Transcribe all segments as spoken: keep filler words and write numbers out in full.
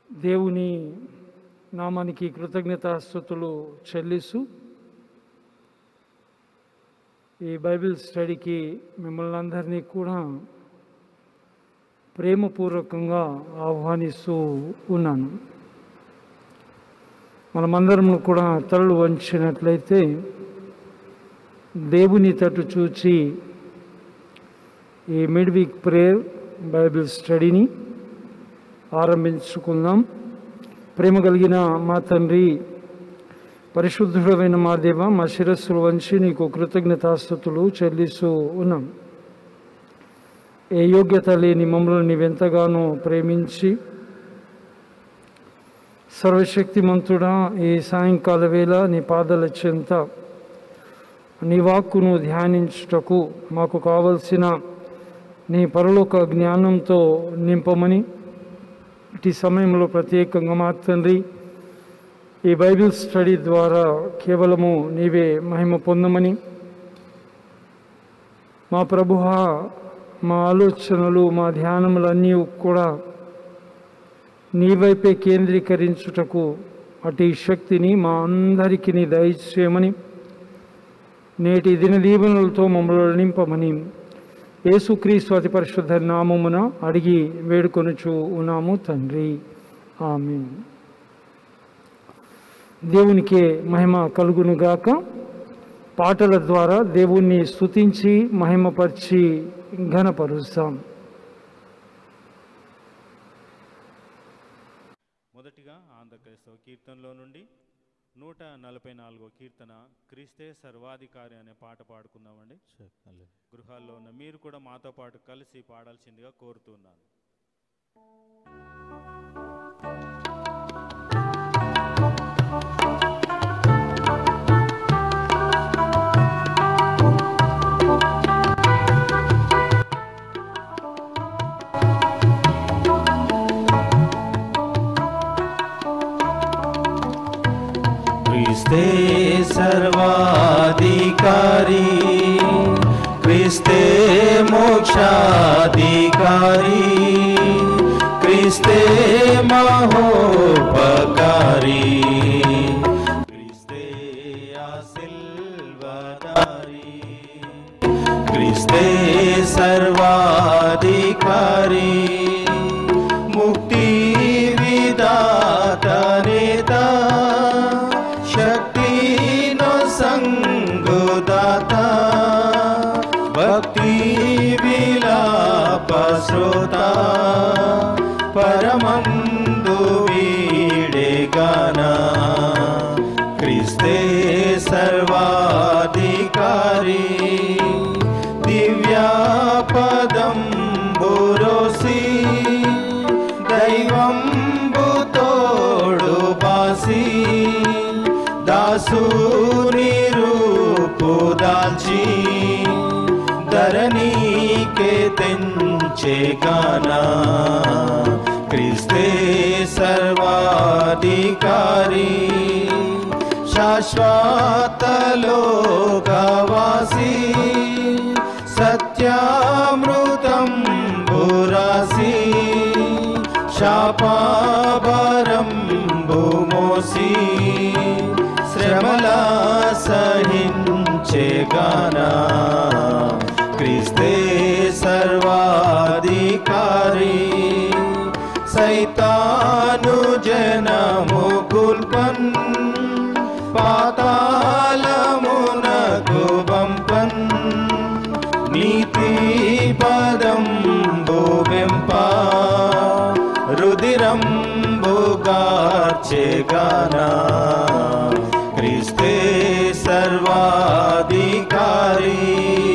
దేవుని నామానికి కృతజ్ఞతాస్తుతులు చెల్లిస్తూ ఈ బైబిల్ స్టడీకి మిమ్మల్ని అందరినీ కూడా ప్రేమపూర్వకంగా ఆహ్వానిస్తూ ఉన్నాను. మనమందరం కూడా తలలు వంచినట్లయితే దేవుని తట్టు చూచి ఈ మిడ్ వీక్ ప్రేయర్ బైబిల్ స్టడీని ఆరంభించుకుందాం. ప్రేమ కలిగిన మా తండ్రి, పరిశుద్ధుడైన మా దేవ, మా శిరస్సులు వంచి నీకు కృతజ్ఞతాస్తుతులు చెల్లిస్తూ ఉన్నాం. ఏ యోగ్యత లేని మమ్మల్ని నీవెంతగానో ప్రేమించి సర్వశక్తిమంతుడా, ఈ సాయంకాల వేళ నీ పాదాల చెంత నీ వాక్కును ధ్యానించుటకు మాకు కావలసిన నీ పరలోక జ్ఞానంతో నింపమని, ఇటు సమయంలో ప్రత్యేకంగా మా తండ్రి ఈ బైబిల్ స్టడీ ద్వారా కేవలము నీవే మహిమ పొందమని, మా ప్రభువా మా ఆలోచనలు మా ధ్యానములన్నీ కూడా నీ వైపే కేంద్రీకరించుటకు అటు శక్తిని మా అందరికీ నీ దయచేయమని, నేటి దిన దీవెనలతో మమ్మల్ని నింపమని యేసుక్రీస్తు అతి పరిశుద్ధ నామమున అడిగి వేడుకొనుచు ఉన్నాము తండ్రి, ఆమేన్. దేవునికే మహిమ కలుగునుగాక. పాటల ద్వారా దేవుణ్ణి స్తుతించి మహిమపరిచి ఘనపరుస్తాం. మొదటిగా ఆంధ్ర క్రైస్తవ కీర్తనలో నుండి నూట నలభై నాలుగో కీర్తన క్రీస్తే సర్వాధికారి అనే పాట పాడుకుందామండి. గృహాల్లో ఉన్న మీరు కూడా మాతో పాటు కలిసి పాడాల్సిందిగా కోరుతున్నాను. क्रिस्ते सर्वाधिकारी, क्रिस्ते मोक्षाधिकारी, क्रिस्ते महोपकारी, क्रिस्ते आशीर्वादारी, क्रिस्ते सर्वाधिकारी, मुक्ति विदाता नेता, शक्ति नो संगदाता, भक्ति विलाप श्रोता, परमंदु वीडे गाना, क्रिस्ते सर्वाधिकारी, दिव्या पदं बुरोसी, दैवं बुतोडु बासी, दासूरी रूपु दाल्ची, धरणी के तेंचे गाना, क्रिस्ते सर्वाधिकारी, शाश्वत लोकवासी, सत्यामृतं बुरासी, शापाभरं भूमोसी, श्रमला सहिंचे गाना, क्रिस्ते सर्वाधिकारी, सैतानु जनमु कुल्पन्, पातालमुनकु बंपन्, नीति पदं भुवेंपा, रुदिरं भुगार्चे गाना, क्रिस्ते सर्वाधिकारी,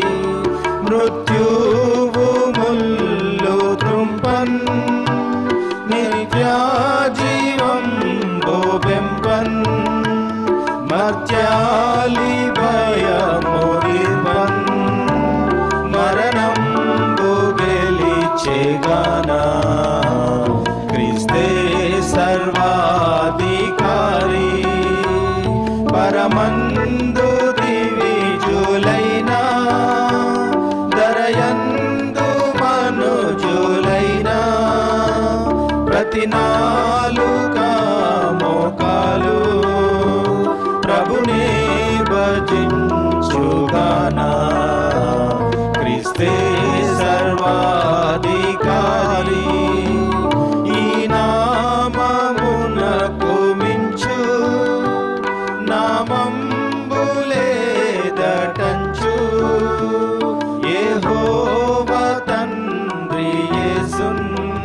मृत्युवु मुल्लु त्रुंपन्, नित्याजीवं भुवेंपन्, मर्त्यालि भयमुरिर्पन्, मरणं भुगेलिचे गाना, क्रिस्ते सर्वाधिकारी, परमंदु दिविजुलैना, दरयंदु मनुजुलैना, ప్రతి నాలుకా మోకాలు ప్రభునే భజించుగానా. క్రీస్తే సర్వాధికారి, ఈ నామమునకు మించు నామంబులేదటంచు. యెహోవా తండ్రి యేసున్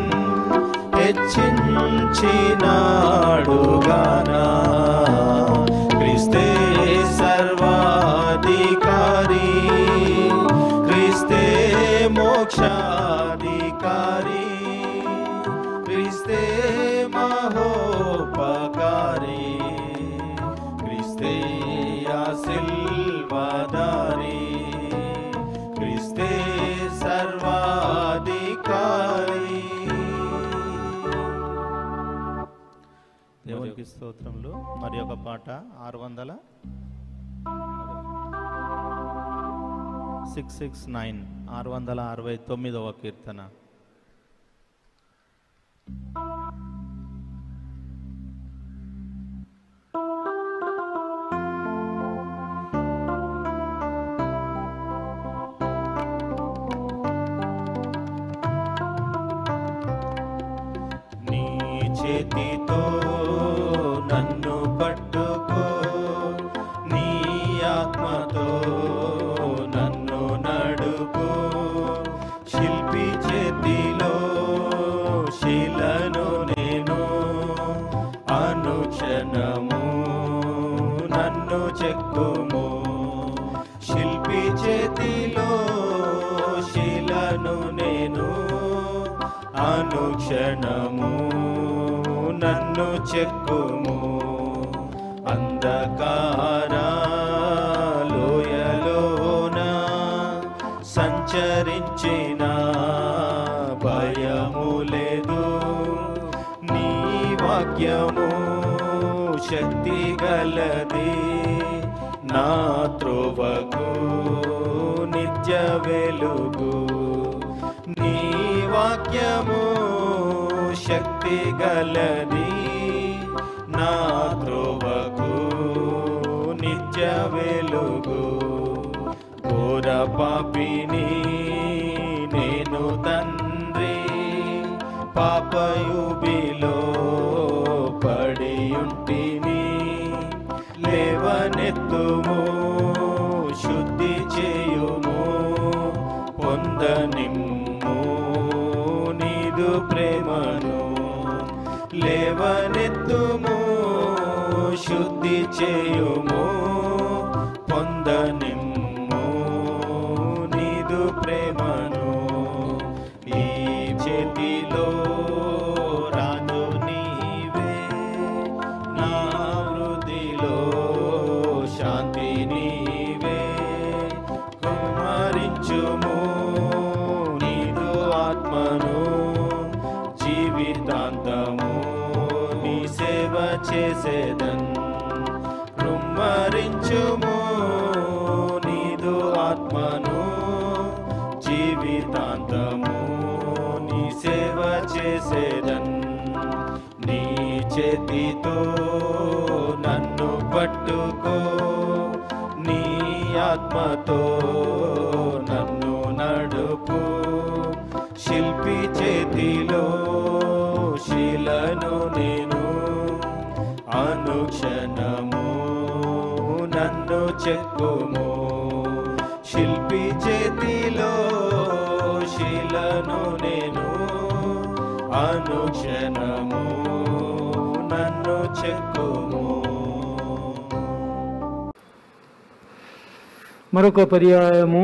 హెచ్చించినాడుగానా. క్రీస్తే సర్వాధికారి, క్రీస్తే మోక్షాధికారి, క్రీస్తే మహోపకారి, క్రీస్తే ఆశీర్వాదారి, క్రీస్తే సర్వాధికారి. దేవునికి స్తోత్రములు. మరి ఒక పాట ఆరు వందల సిక్స్ సిక్స్ నైన్ ఆరు వందల అరవై తొమ్మిదవ కీర్తన. నీ చేతితో నన్ను పట్టుకో, నీ ఆత్మతో నన్ను నడుపు. శిల్పి చేతిలో శిలను నేను, అనుక్షణము నన్ను చెక్కుము. శిల్పి చేతిలో శిలను నేను, అనుక్షణము నన్ను చెక్కుము. అంధకార లోయలోన సంచరించిన భయము లేదు. నీ వాక్యము శక్తి గలది, నా త్రోవకు నిత్య వెలుగు. నీ వాక్యము శక్తి గలది, నా త్రోవకు నిత్య వెలుగు. ఘోర పాపిని నేను తండ్రి, పాపయుబిలో పడియుంటిని. లేవనెత్తుము, శుద్ధి చేయుము, పొందనిమ్ము నీదు ప్రేమను. లేవనెత్తుము, శుద్ధి చేయుము, పొందనిమ్ము నీదు ప్రేమను. ఈ చేతిలో రాజు నీవే, నా హృదిలో శాంతి నీవే. కుమ్మరించుము నీదు ఆత్మను, జీవితాంతము నీ సేవ చేసేదన్. కుమ్మరించుము నీదు ఆత్మను, జీవితాంతము నీ సేవ చేసేదన్. నీ చేతితో నన్ను పట్టుకో, నీ ఆత్మతో నన్ను నడుపు. శిల్పి చేతిలో శిలను నేను, అనుక్షణము నన్ను చెక్కుము. శిల్పి చేతిలో శిలను నేను, అనుక్షణము నన్ను చెక్కుము. మరొక పర్యాయము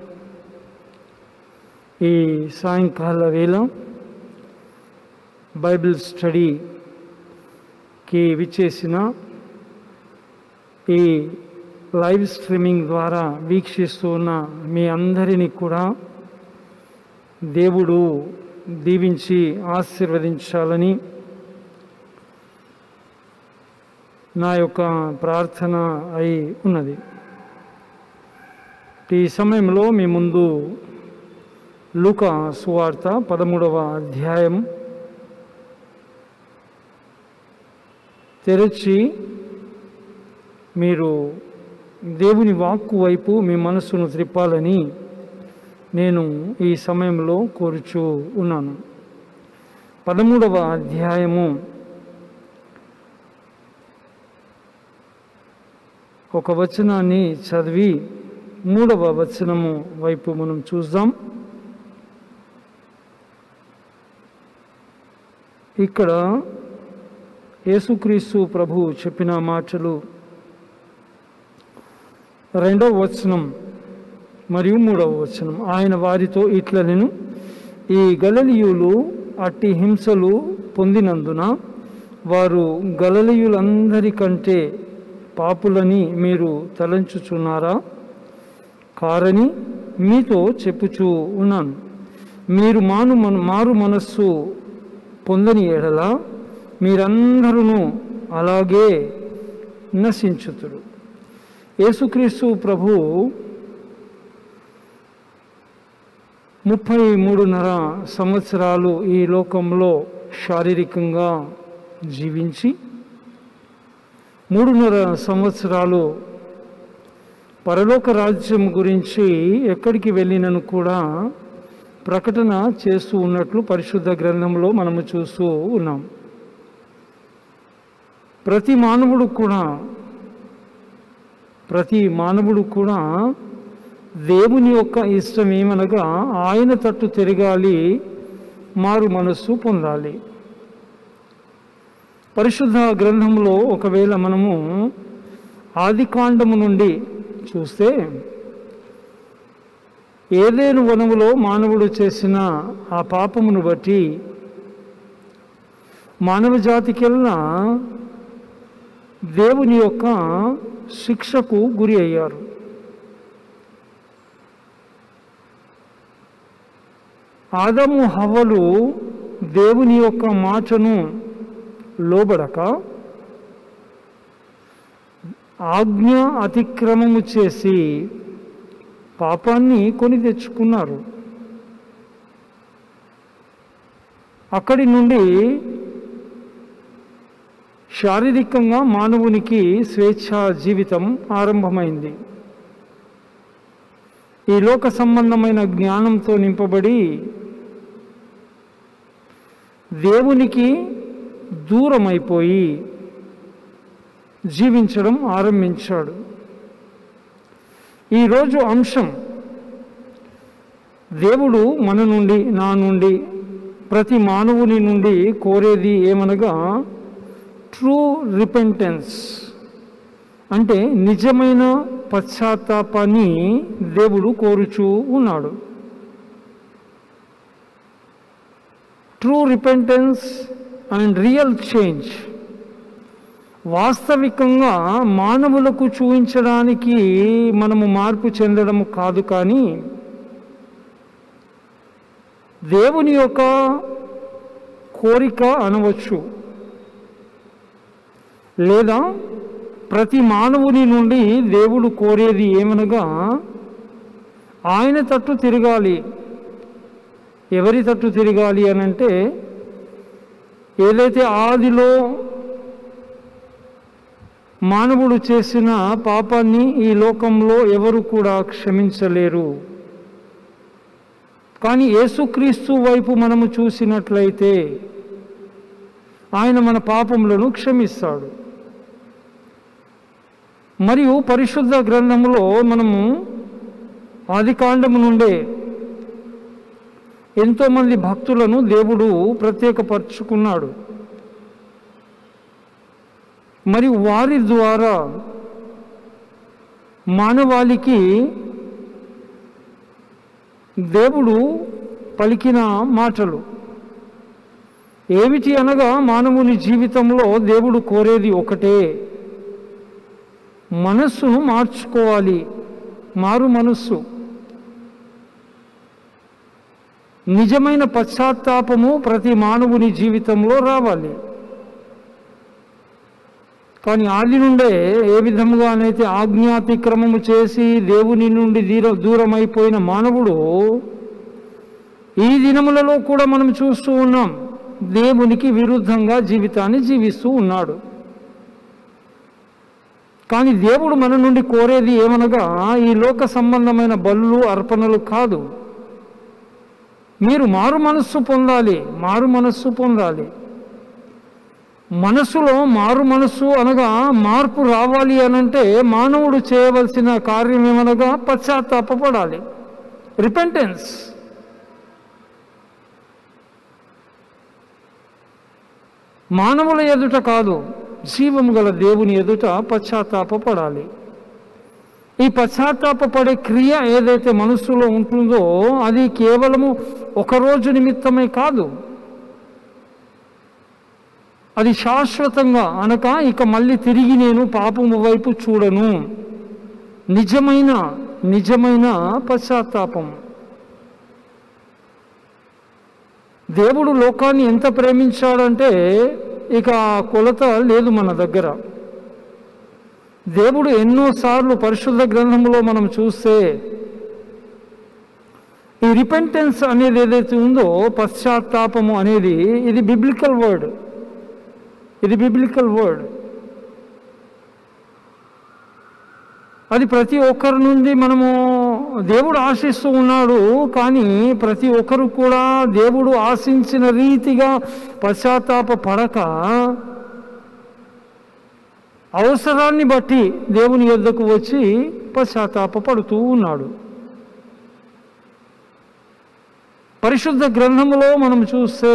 ఈ సాయంకాల వేళ బైబిల్ స్టడీకి విచ్చేసిన ఈ లైవ్ స్ట్రీమింగ్ ద్వారా వీక్షిస్తూ ఉన్న మీ అందరినీ కూడా దేవుడు దీవించి ఆశీర్వదించాలని నా యొక్క ప్రార్థన అయి ఉన్నది. ఈ సమయంలో మీ ముందు లూకా సువార్త పదమూడవ అధ్యాయం తెరచి మీరు దేవుని వాక్కు వైపు మీ మనస్సును త్రిప్పాలని నేను ఈ సమయంలో కోరుచూ ఉన్నాను. పదమూడవ అధ్యాయము ఒక వచనాన్ని చదివి మూడవ వచనము వైపు మనం చూద్దాం. ఇక్కడ యేసుక్రీస్తు ప్రభువు చెప్పిన మాటలు రెండవ వచనం మరియు మూడవ వచనం. ఆయన వారితో ఇట్లనెను, ఈ గలిలయులు అట్టి హింసలు పొందినందున వారు గలిలయులందరికంటే పాపులని మీరు తలంచుచున్నారా? కారని మీతో చెప్పుచూ ఉన్నాను. మీరు మాను మారు మనస్సు పొందని ఎడల మీరందరూ అలాగే నశించుతురు. యేసుక్రీస్తు ప్రభు ముప్పై మూడున్నర సంవత్సరాలు ఈ లోకంలో శారీరకంగా జీవించి మూడున్నర సంవత్సరాలు పరలోక రాజ్యం గురించి ఎక్కడికి వెళ్ళినను కూడా ప్రకటన చేస్తూ ఉన్నట్లు పరిశుద్ధ గ్రంథంలో మనము చూస్తూ ఉన్నాం. ప్రతి మానవుడు కూడా ప్రతి మానవుడు కూడా దేవుని యొక్క ఇష్టం ఏమనగా ఆయన తట్టు తిరగాలి, మారు మనస్సు పొందాలి. పరిశుద్ధ గ్రంథంలో ఒకవేళ మనము ఆదికాండము నుండి చూస్తే ఏదేను వనములో మానవుడు చేసిన ఆ పాపమును బట్టి మానవ జాతికెల్లా దేవుని యొక్క శిక్షకు గురి అయ్యారు. ఆదము హవ్వలు దేవుని యొక్క మాటను లోబడక ఆజ్ఞ అతిక్రమము చేసి పాపాన్ని కొని తెచ్చుకున్నారు. అక్కడి నుండి శారీరకంగా మానవునికి స్వేచ్ఛా జీవితం ఆరంభమైంది. ఈ లోక సంబంధమైన జ్ఞానంతో నింపబడి దేవునికి దూరమైపోయి జీవించడం ఆరంభించాడు. ఈరోజు అంశం దేవుడు మన నుండి, నా నుండి, ప్రతి మానవుని నుండి కోరేది ఏమనగా ట్రూ రిపెంటెన్స్, అంటే నిజమైన పశ్చాత్తాపాన్ని దేవుడు కోరుచూ ఉన్నాడు. True repentance and real change వాస్తవికంగా మానవులకు చూపించడానికి మనము మార్పు చెందడం కాదు, కానీ దేవుని యొక్క కోరిక అనవచ్చు. లేదా ప్రతి మానవుని నుండి దేవుడు కోరేది ఏమనగా ఆయన తట్టు తిరగాలి. ఎవరి తట్టు తిరగాలి అనంటే, ఏదైతే ఆదిలో మానవుడు చేసిన పాపాన్ని ఈ లోకంలో ఎవరు కూడా క్షమించలేరు. కానీ యేసుక్రీస్తు వైపు మనము చూసినట్లయితే ఆయన మన పాపములను క్షమిస్తాడు. మరియు పరిశుద్ధ గ్రంథంలో మనము ఆదికాండము నుండే ఎంతోమంది భక్తులను దేవుడు ప్రత్యేకపరుచుకున్నాడు. మరియు వారి ద్వారా మానవాళికి దేవుడు పలికిన మాటలు ఏమిటి అనగా, మానవుని జీవితంలో దేవుడు కోరేది ఒకటే, మనస్సును మార్చుకోవాలి, మారు మనస్సు. నిజమైన పశ్చాత్తాపము ప్రతి మానవుని జీవితంలో రావాలి. కానీ ఆది నుండే ఏ విధముగానైతే ఆజ్ఞాతిక్రమము చేసి దేవుని నుండి దూర దూరమైపోయిన మానవుడు ఈ దినములలో కూడా మనం చూస్తూ ఉన్నాం, దేవునికి విరుద్ధంగా జీవితాన్ని జీవిస్తూ ఉన్నాడు. కానీ దేవుడు మన నుండి కోరేది ఏమనగా ఈ లోక సంబంధమైన బలులు అర్పణలు కాదు. మీరు మారు మనస్సు పొందాలి, మారు మనస్సు పొందాలి. మనస్సులో మారు మనస్సు అనగా మార్పు రావాలి అనంటే మానవుడు చేయవలసిన కార్యం ఏమనగా పశ్చాత్తాపపడాలి, రిపెంటెన్స్. మానవుల ఎదుట కాదు, జీవము గల దేవుని ఎదుట పశ్చాత్తాపపడాలి. ఈ పశ్చాత్తాపపడే క్రియ ఏదైతే మనస్సులో ఉంటుందో అది కేవలము ఒకరోజు నిమిత్తమే కాదు, అది శాశ్వతంగా. అనక ఇక మళ్ళీ తిరిగి నేను పాపము వైపు చూడను. నిజమైన నిజమైన పశ్చాత్తాపం. దేవుడు లోకాన్ని ఎంత ప్రేమించాడంటే ఇక కొలత లేదు మన దగ్గర. దేవుడు ఎన్నోసార్లు పరిశుద్ధ గ్రంథంలో మనం చూస్తే ఈ రిపెంటెన్స్ అనేది ఏదైతే ఉందో, పశ్చాత్తాపము అనేది, ఇది బిబ్లికల్ వర్డ్, ఇది బిబ్లికల్ వర్డ్. అది ప్రతి ఒక్కరి నుండి మనము దేవుడు ఆశిస్తూ ఉన్నాడు. కానీ ప్రతి ఒక్కరు కూడా దేవుడు ఆశించిన రీతిగా పశ్చాత్తాప పడక అవసరాన్ని బట్టి దేవుని యొద్దకు వచ్చి పశ్చాత్తాప పడుతూ ఉన్నాడు. పరిశుద్ధ గ్రంథములో మనం చూస్తే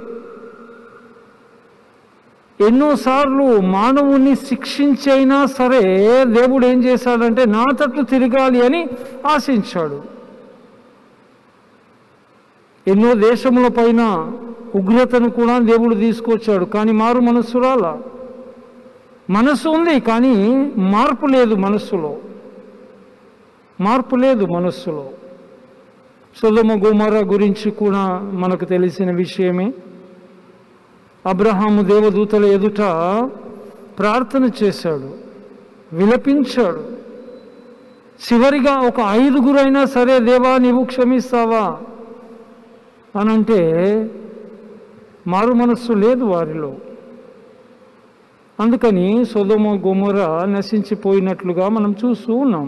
ఎన్నోసార్లు మానవుని శిక్షించైనా సరే దేవుడు ఏం చేశాడంటే నా తట్టు తిరగాలి అని ఆశించాడు. ఎన్నో దేశముల పైన ఉగ్రతను కూడా దేవుడు తీసుకొచ్చాడు, కానీ మారు మనస్సు రాలా. మనస్సు ఉంది కానీ మార్పు లేదు మనస్సులో, మార్పు లేదు మనస్సులో. సొదొమ గొమొర్రా గురించి కూడా మనకు తెలిసిన విషయమే. అబ్రహాము దేవదూతల ఎదుట ప్రార్థన చేశాడు, విలపించాడు. చివరిగా ఒక ఐదుగురైనా సరే దేవా నీవు క్షమిస్తావా అనంటే మారు మనస్సు లేదు వారిలో. అందుకని సొదొమ గొమొర్రా నశించిపోయినట్లుగా మనం చూస్తూ ఉన్నాం.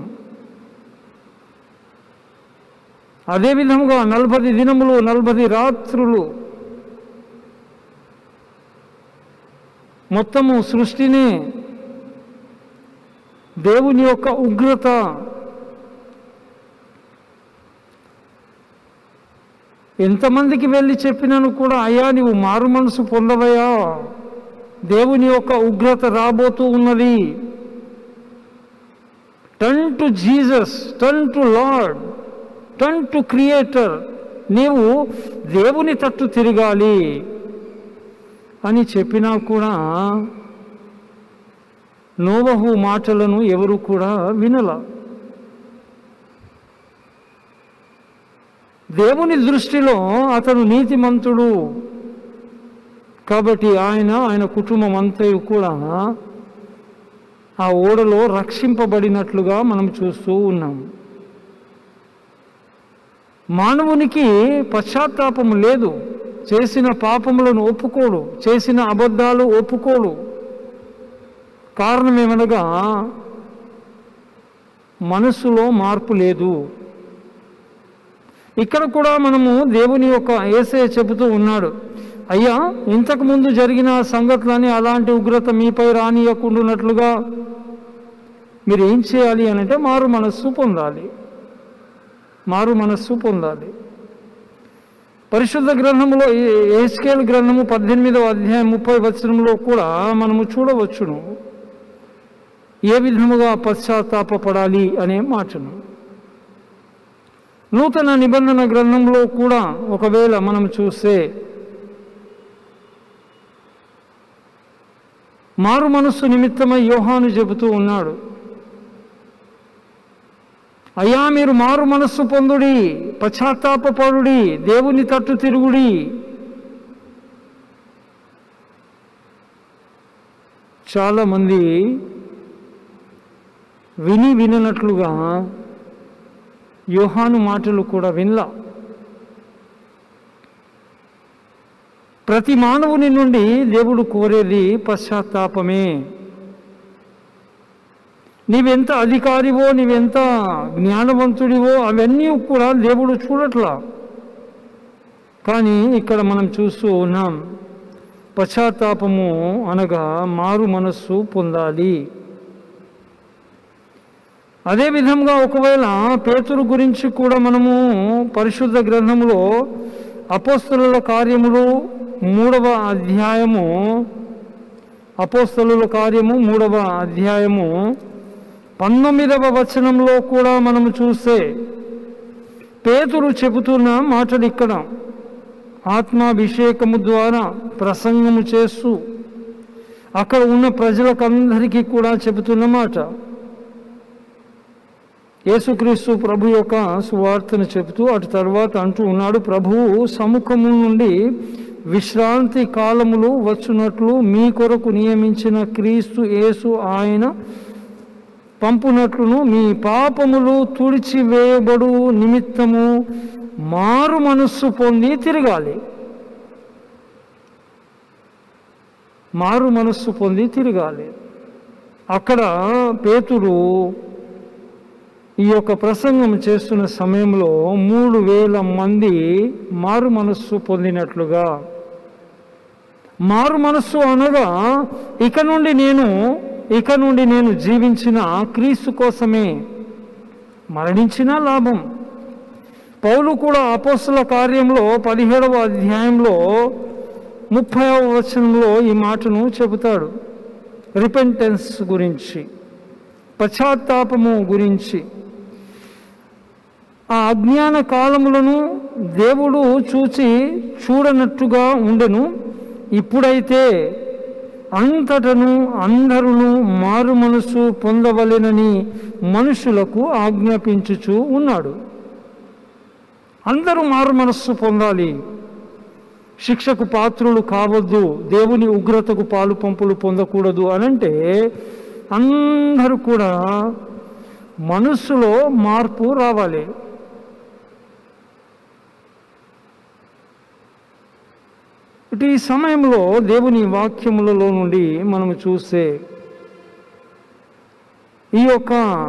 అదేవిధంగా నలభై దినములు నలభై రాత్రులు మొత్తము సృష్టిని దేవుని యొక్క ఉగ్రత ఎంతమందికి వెళ్ళి చెప్పినాను కూడా, అయ్యా నీవు మారు మనసు పొందవయ్యా, దేవుని యొక్క ఉగ్రత రాబోతూ ఉన్నది, turn to Jesus, turn to Lord, turn to creator, నీవు దేవుని తట్టు తిరగాలి అని చెప్పినా కూడా నోవహు మాటలను ఎవరు కూడా వినల. దేవుని దృష్టిలో అతను నీతిమంతుడు కాబట్టి ఆయన ఆయన కుటుంబం అంతయు కూడా ఆ ఓడలో రక్షింపబడినట్లుగా మనం చూస్తూ ఉన్నాం. మానవునికి పశ్చాత్తాపం లేదు, చేసిన పాపములను ఒప్పుకోడు, చేసిన అబద్ధాలు ఒప్పుకోడు. కారణం ఏమనగా మనస్సులో మార్పు లేదు. ఇక్కడ కూడా మనము దేవుని యొక్క యేసయ్య చెబుతూ ఉన్నాడు, అయ్యా ఇంతకుముందు జరిగిన సంగతులని అలాంటి ఉగ్రత మీపై రానియకుండానట్లుగా మీరు ఏం చేయాలి అని అంటే మారు మనస్సు పొందాలి, మారు మనస్సు పొందాలి. పరిశుద్ధ గ్రంథంలో యెహెజ్కేలు గ్రంథము పద్దెనిమిదవ అధ్యాయం ముప్పై వచనంలో కూడా మనము చూడవచ్చును ఏ విధముగా పశ్చాత్తాపపడాలి అనే మాటను. నూతన నిబంధన గ్రంథంలో కూడా ఒకవేళ మనం చూస్తే మారు మనస్సు నిమిత్తమై యోహాను చెబుతూ ఉన్నాడు, అయ్యా మీరు మారు మనస్సు పొందుడి, పశ్చాత్తాపపడుడి, దేవుని తట్టు తిరుగుడి. చాలామంది విని విననట్లుగా యోహాను మాటలు కూడా వినలా. ప్రతి మానవుని నుండి దేవుడు కోరేది పశ్చాత్తాపమే. నీవెంత అధికారివో, నీవెంత జ్ఞానవంతుడివో అవన్నీ కూడా దేవుడు చూడట్లా. కానీ ఇక్కడ మనం చూస్తూ ఉన్నాం, పశ్చాత్తాపము అనగా మారు మనస్సు పొందాలి. అదేవిధంగా ఒకవేళ పేతురు గురించి కూడా మనము పరిశుద్ధ గ్రంథంలో అపోస్తలుల కార్యములు మూడవ అధ్యాయము అపోస్తలుల కార్యము మూడవ అధ్యాయము పంతొమ్మిదవ వచనంలో కూడా మనము చూస్తే పేతురు చెబుతున్న మాటలు ఇక్కడ ఆత్మాభిషేకము ద్వారా ప్రసంగము చేస్తూ అక్కడ ఉన్న ప్రజలకందరికీ కూడా చెబుతున్న మాట. యేసుక్రీస్తు ప్రభు యొక్క సువార్తను చెబుతూ అటు తర్వాత అంటూ ఉన్నాడు, ప్రభువు సముఖము నుండి విశ్రాంతి కాలములు వచ్చునట్లు మీ కొరకు నియమించిన క్రీస్తు యేసు ఆయన పంపునట్లును మీ పాపములు తుడిచివేయబడు నిమిత్తము మారు మనస్సు పొంది తిరగాలి. మారు మనస్సు పొంది తిరగాలి. అక్కడ పేతురు ఈ యొక్క ప్రసంగం చేస్తున్న సమయంలో మూడు వేల మంది మారు మనస్సు పొందినట్లుగా. మారు మనస్సు అనగా ఇక నుండి నేను ఇక నుండి నేను జీవించిన క్రీస్తు కోసమే, మరణించినా లాభం. పౌలు కూడా అపోస్తల కార్యంలో పదిహేడవ అధ్యాయంలో ముప్పైవ వచనంలో ఈ మాటను చెబుతాడు. రిపెంటెన్స్ గురించి, పశ్చాత్తాపము గురించి. ఆ అజ్ఞాన కాలములను దేవుడు చూచి చూడనట్టుగా ఉండెను. ఇప్పుడైతే అంతటను అందరును మారు మనసు పొందవలెనని మనుషులకు ఆజ్ఞాపించుచూ ఉన్నాడు. అందరూ మారు మనస్సు పొందాలి. శిక్షకు పాత్రులు కావద్దు, దేవుని ఉగ్రతకు పాలు పంపులు పొందకూడదు అనంటే అందరూ కూడా మనస్సులో మార్పు రావాలి. ఇటు ఈ సమయంలో దేవుని వాక్యములలో నుండి మనము చూస్తే ఈ యొక్క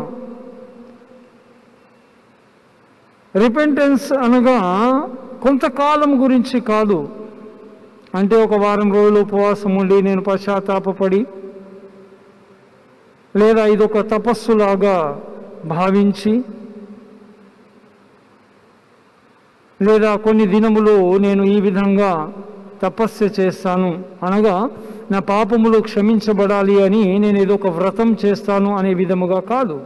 రిపెంటెన్స్ అనగా కొంతకాలం గురించి కాదు. అంటే ఒక వారం రోజులు ఉపవాసం ఉండి నేను పశ్చాత్తాపపడి, లేదా ఇదొక తపస్సులాగా భావించి, లేదా కొన్ని దినములు నేను ఈ విధంగా తపస్సు చేస్తాను అనగా నా పాపములు క్షమించబడాలి అని నేను ఏదో ఒక వ్రతం చేస్తాను అనే విధముగా కాదు.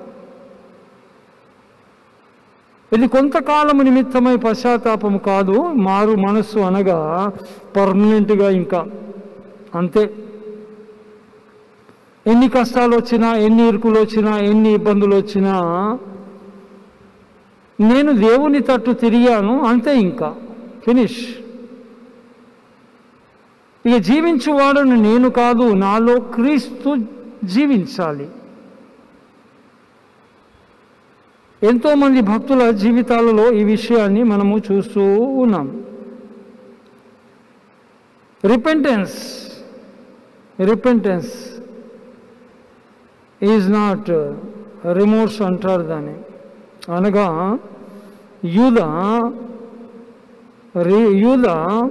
ఇది కొంతకాలము నిమిత్తమై పశ్చాత్తాపము కాదు. మారు మనస్సు అనగా పర్మనెంట్గా ఇంకా అంతే. ఎన్ని కష్టాలు వచ్చినా, ఎన్ని ఇరుకులు వచ్చినా, ఎన్ని ఇబ్బందులు వచ్చినా నేను దేవుని తట్టు తిరిగాను అంతే, ఇంకా ఫినిష్. ఇక జీవించువాడను నేను కాదు, నాలో క్రీస్తు జీవించాలి. ఎంతోమంది భక్తుల జీవితాలలో ఈ విషయాన్ని మనము చూస్తూ ఉన్నాం. Repentance repentance is not remorse అంటారు దాన్ని. అనగా యూద యూద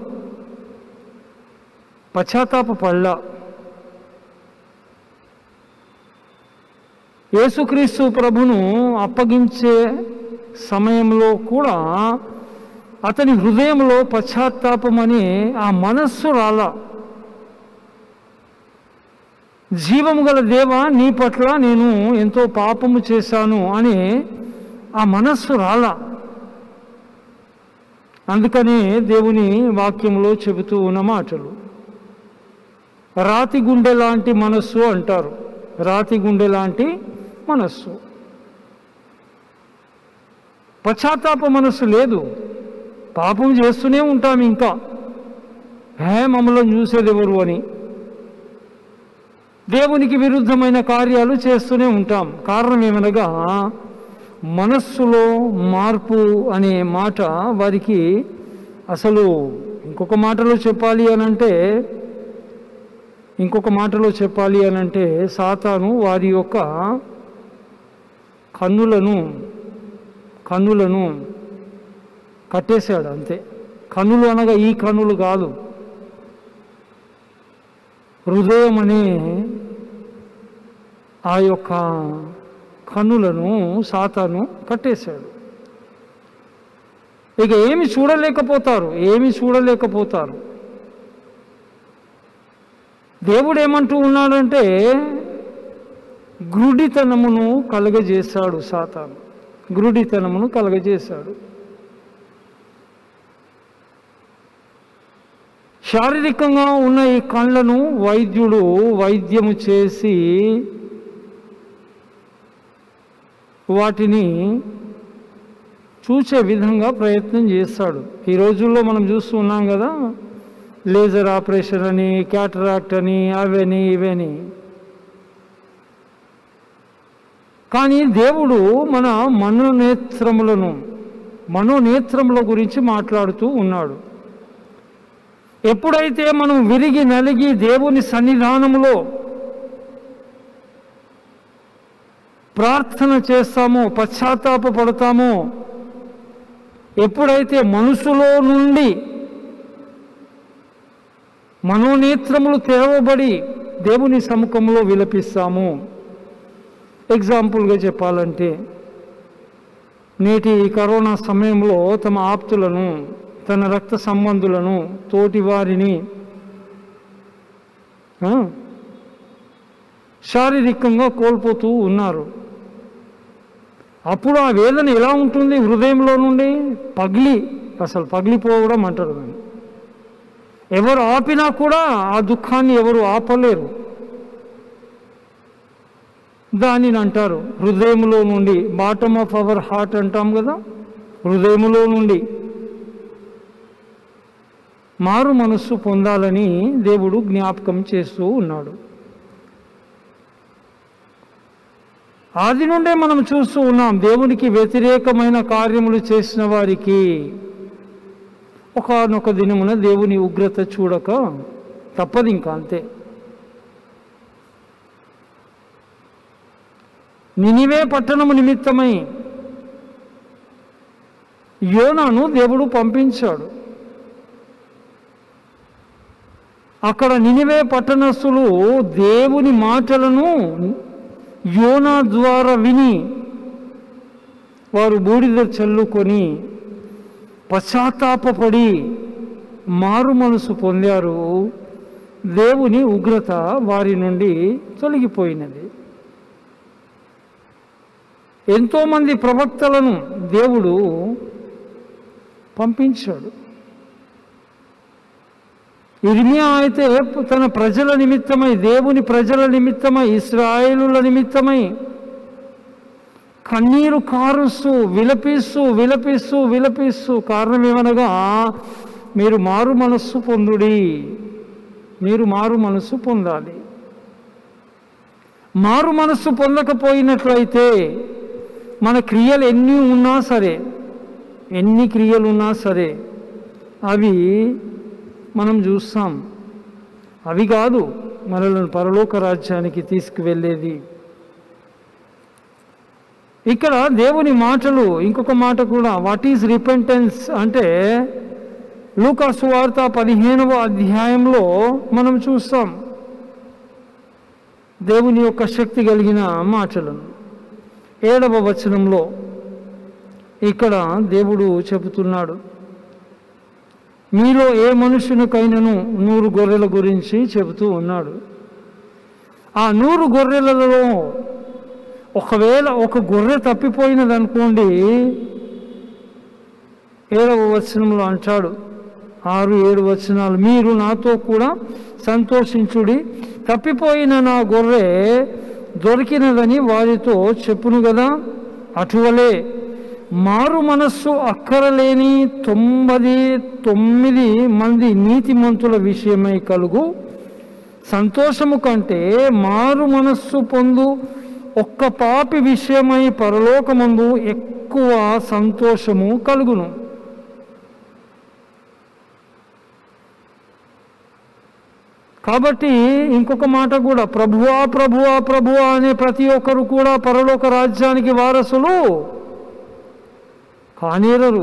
పశ్చాత్తాప పడలా. యేసుక్రీస్తు ప్రభును అప్పగించే సమయంలో కూడా అతని హృదయంలో పశ్చాత్తాపం అనే ఆ మనస్సు రాలా. జీవము గల దేవా, నీ పట్ల నేను ఎంతో పాపము చేశాను అని ఆ మనస్సు రాలా. అందుకనే దేవుని వాక్యంలో చెబుతూ ఉన్న మాటలు రాతి గుండె లాంటి మనస్సు అంటారు. రాతి గుండె లాంటి మనస్సు, పశ్చాత్తాప మనస్సు లేదు. పాపం చేస్తూనే ఉంటాం, ఇంకా హే మమ్మల్ని చూసేది ఎవరు అని దేవునికి విరుద్ధమైన కార్యాలు చేస్తూనే ఉంటాం. కారణం ఏమనగా మనస్సులో మార్పు అనే మాట వారికి అసలు ఇంకొక మాటలో చెప్పాలి అనంటే ఇంకొక మాటలో చెప్పాలి అనంటే సాతాను వారి యొక్క కన్నులను కన్నులను కట్టేశాడు అంతే. కన్నులు అనగా ఈ కన్నులు కాదు, హృదయం అనే ఆ యొక్క కన్నులను సాతాను కట్టేశాడు. ఇక ఏమి చూడలేకపోతారు, ఏమి చూడలేకపోతారు. దేవుడు ఏమంటూ ఉన్నాడంటే గ్రుడితనమును కలగజేశాడు సాతాను, గ్రుడితనమును కలగజేశాడు. శారీరకంగా ఉన్న ఈ కళ్ళను వైద్యుడు వైద్యము చేసి వాటిని చూసే విధంగా ప్రయత్నం చేస్తాడు. ఈ రోజుల్లో మనం చూస్తూ ఉన్నాం కదా, లేజర్ ఆపరేషన్ అని, క్యాటరాక్ట్ అని, అవని ఇవని. కానీ దేవుడు మన మనోనేత్రములను మనోనేత్రముల గురించి మాట్లాడుతూ ఉన్నాడు. ఎప్పుడైతే మనం విరిగి నలిగి దేవుని సన్నిధానంలో ప్రార్థన చేస్తామో, పశ్చాత్తాపపడతామో, ఎప్పుడైతే మనసులో నుండి మనోనేత్రములు తెరవబడి దేవుని సముఖంలో విలపిస్తాము. ఎగ్జాంపుల్గా చెప్పాలంటే నేటి కరోనా సమయంలో తమ ఆప్తులను, తన రక్త సంబంధులను, తోటి వారిని శారీరకంగా కోల్పోతూ ఉన్నారు. అప్పుడు ఆ వేదన ఎలా ఉంటుంది? హృదయంలో నుండి పగిలి, అసలు పగిలిపోవడం అంటారు దాన్ని. ఎవరు ఆపినా కూడా ఆ దుఃఖాన్ని ఎవరు ఆపలేరు. దానిని అంటారు హృదయంలో నుండి, బాటమ్ ఆఫ్ అవర్ హార్ట్ అంటాం కదా, హృదయంలో నుండి మారు మనస్సు పొందాలని దేవుడు జ్ఞాపకం చేస్తూ ఉన్నాడు. ఆది నుండే మనం చూస్తూ ఉన్నాం, దేవునికి వ్యతిరేకమైన కార్యములు చేసిన వారికి ఒకానొక దినమున దేవుని ఉగ్రత చూడక తప్పదు, ఇంకా అంతే. నినివే పట్టణము నిమిత్తమై యోనాను దేవుడు పంపించాడు. అక్కడ నినివే పట్టణస్థులు దేవుని మాటలను యోనా ద్వారా విని వారు బూడిద చల్లుకొని పశ్చాత్తాపపడి మారు మనసు పొందారు. దేవుని ఉగ్రత వారి నుండి తొలగిపోయినది. ఎంతోమంది ప్రవక్తలను దేవుడు పంపించాడు. ఇర్మియా అయితే తన ప్రజల నిమిత్తమై, దేవుని ప్రజల నిమిత్తమై, ఇశ్రాయేలుల నిమిత్తమై కన్నీరు కారుస్తూ విలపిస్తూ విలపిస్తూ విలపిస్తూ కారణం ఏమనగా మీరు మారు మనస్సు పొందుడి, మీరు మారు మనస్సు పొందాలి. మారు మనస్సు పొందకపోయినట్లయితే మన క్రియలు ఎన్ని ఉన్నా సరే, ఎన్ని క్రియలు ఉన్నా సరే అవి మనం చూస్తాం, అవి కాదు మనల్ని పరలోక రాజ్యానికి తీసుకువెళ్ళేది. ఇక్కడ దేవుని మాటలు, ఇంకొక మాట కూడా, వాట్ ఈజ్ రిపెంటెన్స్ అంటే లూకా సువార్త పదిహేనవ అధ్యాయంలో మనం చూస్తాం దేవుని యొక్క శక్తి కలిగిన మాటలను. ఏడవ వచనంలో ఇక్కడ దేవుడు చెబుతున్నాడు, మీలో ఏ మనుషునికైనాను నూరు గొర్రెల గురించి చెబుతూ ఉన్నాడు. ఆ నూరు గొర్రెలలో ఒకవేళ ఒక గొర్రె తప్పిపోయినది అనుకోండి, ఏడవ వచనంలో అంటాడు, ఆరు ఏడు వచనాలు, మీరు నాతో కూడా సంతోషించుడి, తప్పిపోయిన నా గొర్రె దొరికినదని వారితో చెప్పును కదా. అటువలే మారు మనస్సు అక్కరలేని తొంభై తొమ్మిది మంది నీతిమంతుల విషయమై కలుగు సంతోషము కంటే మారు మనస్సు పొందు ఒక్క పాపి విషయమై పరలోకమందు ఎక్కువ సంతోషము కలుగును. కాబట్టి ఇంకొక మాట కూడా, ప్రభువా ప్రభువా ప్రభువా అనే ప్రతి ఒక్కరు కూడా పరలోక రాజ్యానికి వారసులు కానేరరు.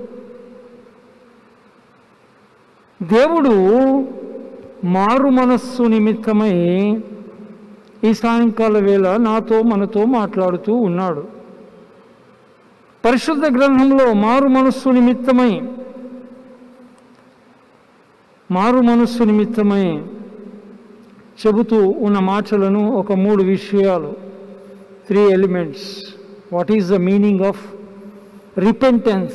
దేవుడు మారు మనస్సు నిమిత్తమై ఈ సాయంకాల వేళ నాతో మనతో మాట్లాడుతూ ఉన్నాడు. పరిశుద్ధ గ్రంథంలో మారు మనస్సు నిమిత్తమై మారు మనస్సు నిమిత్తమై చెబుతూ ఉన్న మాటలను ఒక మూడు విషయాలు, three elements. What is the meaning of repentance?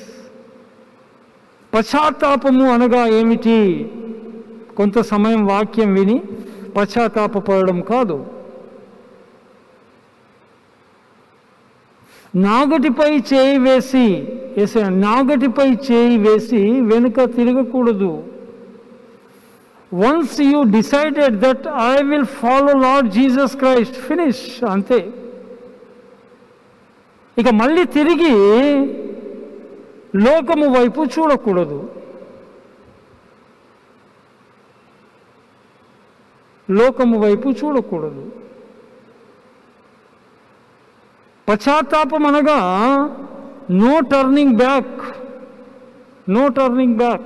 పశ్చాత్తాపము అనగా ఏమిటి? కొంత సమయం వాక్యం విని పశ్చాత్తాపడడం కాదు. నాగటిపై చేయి వేసి వేసే నాగటిపై చేయి వేసి వెనుక తిరగకూడదు. Once you decided that I will follow Lord Jesus Christ, finish, అంతే. ఇక మళ్ళీ తిరిగి లోకము వైపు చూడకూడదు. లోకము వైపు చూడకూడదు. పశ్చాత్తాపం అనగా no turning back, no turning back.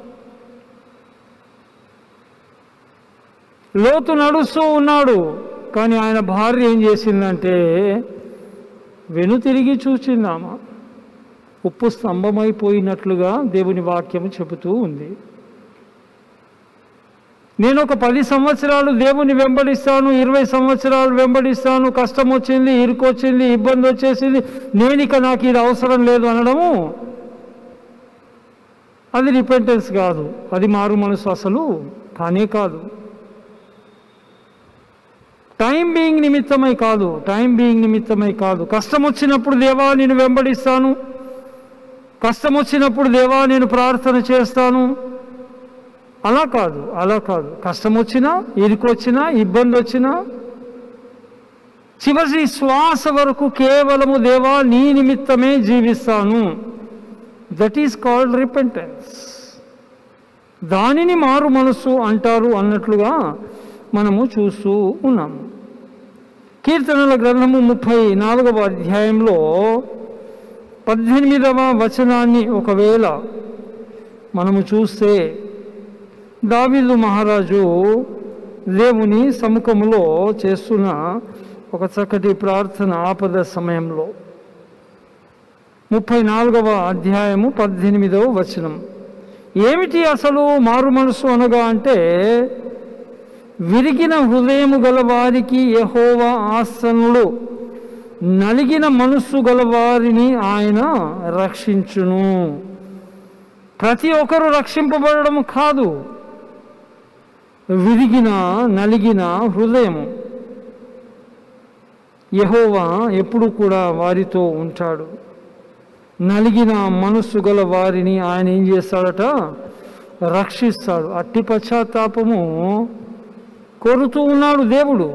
లోతు నడుస్తూ ఉన్నాడు, కానీ ఆయన భార్య ఏం చేసిందంటే వెను తిరిగి చూచిందామా. ఉప్పు స్తంభమైపోయినట్లుగా దేవుని వాక్యము చెబుతూ ఉంది. నేను ఒక పది సంవత్సరాలు దేవుని వెంబడిస్తాను, ఇరవై సంవత్సరాలు వెంబడిస్తాను, కష్టం వచ్చింది, ఇరుకొచ్చింది, ఇబ్బంది వచ్చేసింది, నేను ఇక నాకు ఇది అవసరం లేదు అనడము అది రిపెంటెన్స్ కాదు, అది మారు మనసు అసలు కానే కాదు. టైం బీయింగ్ నిమిత్తమై కాదు, టైం బీయింగ్ నిమిత్తమై కాదు. కష్టం వచ్చినప్పుడు దేవా నేను వెంబడిస్తాను, కష్టం వచ్చినప్పుడు దేవా నేను ప్రార్థన చేస్తాను, అలా కాదు, అలా కాదు. కష్టం వచ్చినా, ఇరుకొచ్చినా, ఇబ్బంది వచ్చినా, చివరి శ్వాస వరకు కేవలము దేవా నీ నిమిత్తమే జీవిస్తాను. That is called repentance. దానిని మారు మనస్సు అంటారు అన్నట్లుగా మనము చూస్తూ ఉన్నాము. కీర్తనల గ్రంథము ముప్పై నాలుగవ అధ్యాయంలో పద్దెనిమిదవ వచనాన్ని ఒకవేళ మనము చూస్తే, దావీదు మహారాజు దేవుని సముఖములో చేస్తున్న ఒక చక్కటి ప్రార్థన ఆపద సమయంలో, ముప్పై నాలుగవ అధ్యాయము పద్దెనిమిదవ వచనం. ఏమిటి అసలు మారు మనసు అనగా అంటే, విరిగిన హృదయము గల వారికి యెహోవా ఆసనుడు, నలిగిన మనస్సు గల వారిని ఆయన రక్షించును. ప్రతి ఒక్కరు రక్షింపబడడం కాదు, విరిగిన నలిగిన హృదయము. యెహోవా ఎప్పుడు కూడా వారితో ఉంటాడు. నలిగిన మనస్సు గల వారిని ఆయన ఏం చేస్తాడట? రక్షిస్తాడు. అట్టి పశ్చాత్తాపము కోరుతూ ఉన్నాడు దేవుడు.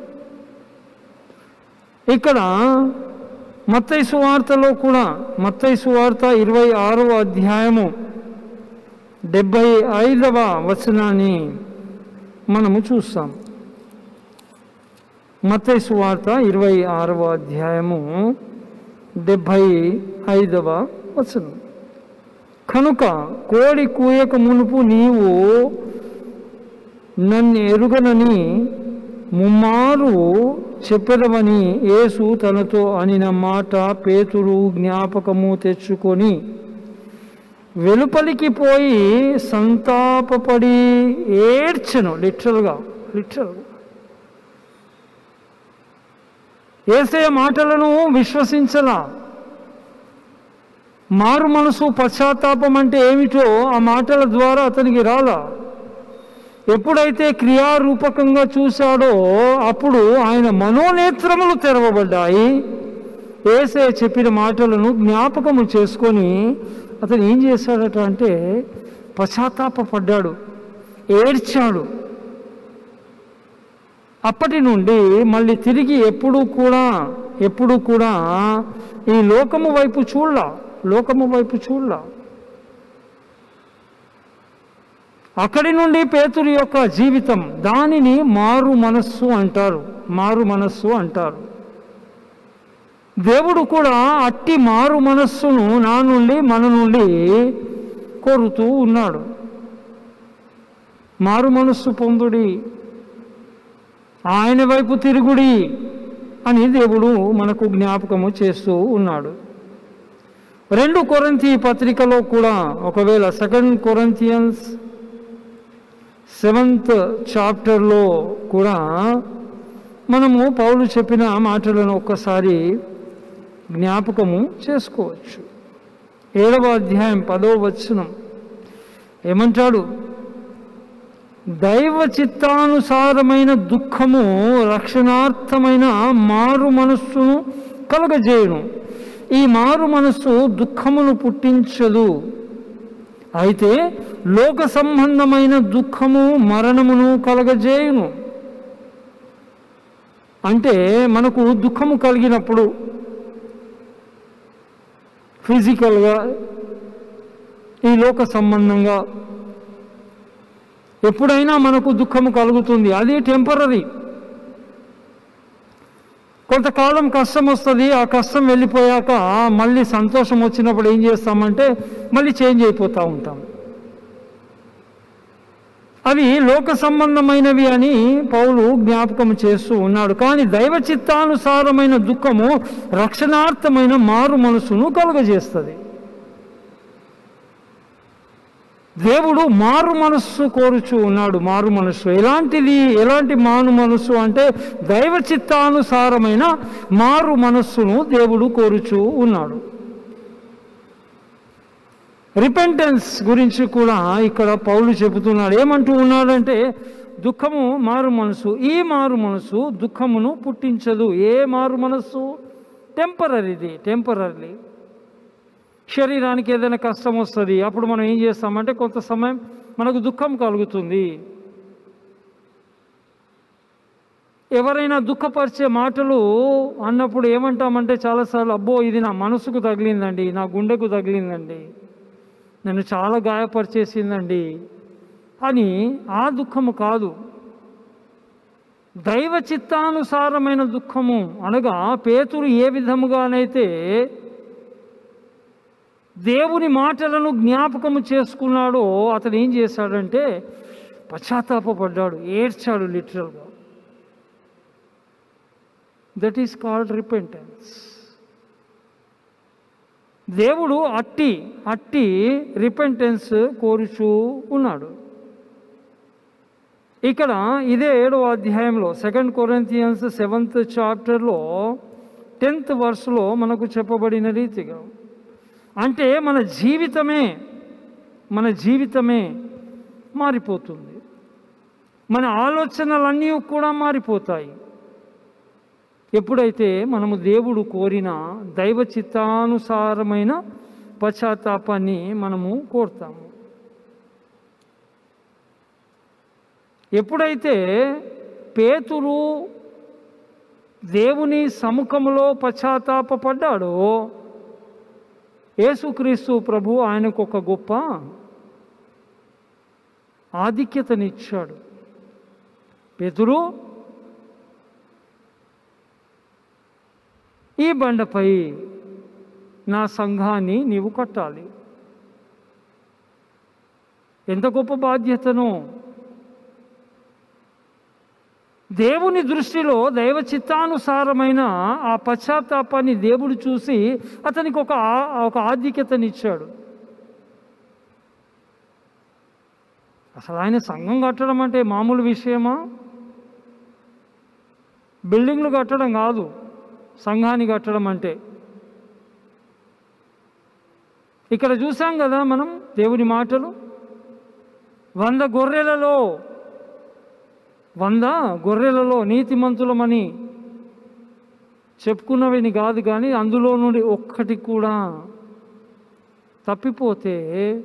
ఇక్కడ మత్తయి సువార్తలో కూడా, మత్తయి సువార్త ఇరవై ఆరవ అధ్యాయము డెబ్భై ఐదవ వచనాన్ని మనము చూస్తాం. మత్తయి సువార్త ఇరవై ఆరవ అధ్యాయము డెబ్భై ఐదవ వచనం. కనుక కోడి కూయక మునుపు నీవు నన్ను ఎరుగనని ముమ్మారు చెప్పెదవని యేసు తనతో అనిన మాట పేతురు జ్ఞాపకము తెచ్చుకొని వెలుపలికి పోయి సంతాపపడి ఏడ్చెను. లిటరల్గా లిటరల్గా యేసయ్య మాటలను విశ్వసించలా. మారు మనసు పశ్చాత్తాపం అంటే ఏమిటో ఆ మాటల ద్వారా అతనికి రాలా. ఎప్పుడైతే క్రియారూపకంగా చూశాడో అప్పుడు ఆయన మనోనేత్రములు తెరవబడ్డాయి. యేసయ్య చెప్పిన మాటలను జ్ఞాపకము చేసుకొని అతను ఏం చేశాడట అంటే పశ్చాత్తాపడ్డాడు, ఏడ్చాడు. అప్పటి నుండి మళ్ళీ తిరిగి ఎప్పుడూ కూడా ఎప్పుడూ కూడా ఈ లోకము వైపు చూడలా, లోకము వైపు చూడలా. అక్కడి నుండి పేతురు యొక్క జీవితం, దానిని మారు మనస్సు అంటారు. మారు మనస్సు అంటారు. దేవుడు కూడా అట్టి మారు మనస్సును నా నుండి మన నుండి కోరుతూ ఉన్నాడు. మారు మనస్సు పొందుడి, ఆయన వైపు తిరుగుడి అని దేవుడు మనకు జ్ఞాపకము చేస్తూ ఉన్నాడు. రెండు కొరింథీ పత్రికలో కూడా, ఒకవేళ సెకండ్ కొరింథియన్స్ సెవెంత్ చాప్టర్లో కూడా మనము పౌలు చెప్పిన మాటలను ఒక్కసారి జ్ఞాపకము చేసుకోవచ్చు. ఏడవ అధ్యాయం పదో వచనం ఏమంటాడు? దైవ చిత్తానుసారమైన దుఃఖము రక్షణార్థమైన మారు మనస్సును కలగజేయును. ఈ మారు మనస్సు దుఃఖమును పుట్టించదు, అయితే లోక సంబంధమైన దుఃఖము మరణమును కలగజేయును. అంటే మనకు దుఃఖము కలిగినప్పుడు ఫిజికల్గా, ఈ లోక సంబంధంగా ఎప్పుడైనా మనకు దుఃఖము కలుగుతుంది. అది టెంపరరీ. కొంతకాలం కష్టం వస్తుంది. ఆ కష్టం వెళ్ళిపోయాక మళ్ళీ సంతోషం వచ్చినప్పుడు ఏం చేస్తామంటే మళ్ళీ చేంజ్ అయిపోతూ ఉంటాం. అవి లోక సంబంధమైనవి అని పౌలు జ్ఞాపకం చేస్తూ ఉన్నాడు. కానీ దైవ చిత్తానుసారమైన దుఃఖము రక్షణార్థమైన మారు మనసును కలుగజేస్తుంది. దేవుడు మారు మనస్సు కోరుచూ ఉన్నాడు. మారు మనస్సు ఎలాంటిది? ఎలాంటి మారు మనస్సు అంటే దైవ చిత్తానుసారమైన మారు మనస్సును దేవుడు కోరుచూ ఉన్నాడు. రిపెంటెన్స్ గురించి కూడా ఇక్కడ పౌలు చెబుతున్నాడు. ఏమంటూ ఉన్నాడంటే దుఃఖము మారు మనసు, ఈ మారు మనసు దుఃఖమును పుట్టించదు. ఏ మారు మనస్సు? టెంపరరీది. టెంపరీ. శరీరానికి ఏదైనా కష్టం వస్తుంది, అప్పుడు మనం ఏం చేస్తామంటే కొంత సమయం మనకు దుఃఖం కలుగుతుంది. ఎవరైనా దుఃఖపరిచే మాటలు అన్నప్పుడు ఏమంటామంటే చాలాసార్లు, అబ్బో ఇది నా మనసుకు తగిలిందండి, నా గుండెకు తగిలిందండి, నన్ను చాలా గాయపరిచేసిందండి అని. ఆ దుఃఖము కాదు, దైవ చిత్తానుసారమైన దుఃఖము. అనగా పేతురు ఏ విధముగానైతే దేవుని మాటలను జ్ఞాపకము చేసుకున్నాడో అతను ఏం చేశాడంటే పశ్చాత్తాపడ్డాడు, ఏడ్చాడు లిటరల్గా. That is called repentance. దేవుడు అట్టి అట్టి రిపెంటెన్స్ కోరుచూ ఉన్నాడు. ఇక్కడ ఇదే ఏడవ అధ్యాయంలో సెకండ్ కొరింథియన్స్ సెవెంత్ చాప్టర్లో టెన్త్ వర్స్లో మనకు చెప్పబడిన రీతిగా, అంటే మన జీవితమే మన జీవితమే మారిపోతుంది. మన ఆలోచనలన్నీ కూడా మారిపోతాయి ఎప్పుడైతే మనము దేవుడు కోరిన దైవ చిత్తానుసారమైన పశ్చాత్తాపాన్ని మనము కోరుతాము. ఎప్పుడైతే పేతురు దేవుని సముఖంలో పశ్చాత్తాపడ్డాడో యేసుక్రీస్తు ప్రభు ఆయనకు ఒక గొప్ప ఆధిక్యతనిచ్చాడు. పేతురు, ఈ బండపై నా సంఘాన్ని నీవు కట్టాలి. ఎంత గొప్ప బాధ్యతను! దేవుని దృష్టిలో దైవ చిత్తానుసారమైన ఆ పశ్చాత్తాపాన్ని దేవుడు చూసి అతనికి ఒక ఒక ఆధిక్యతనిచ్చాడు. అసలు ఆయన సంఘం కట్టడం అంటే మామూలు విషయమా? బిల్డింగ్లు కట్టడం కాదు సంఘాన్ని కట్టడం అంటే. ఇక్కడ చూసాం కదా మనం దేవుని మాటలు, వంద గొర్రెలలో వంద గొర్రెలలో నీతిమంతులమని చెప్పుకున్నవిని కాదు, కానీ అందులో నుండి ఒక్కటి కూడా తప్పిపోతే,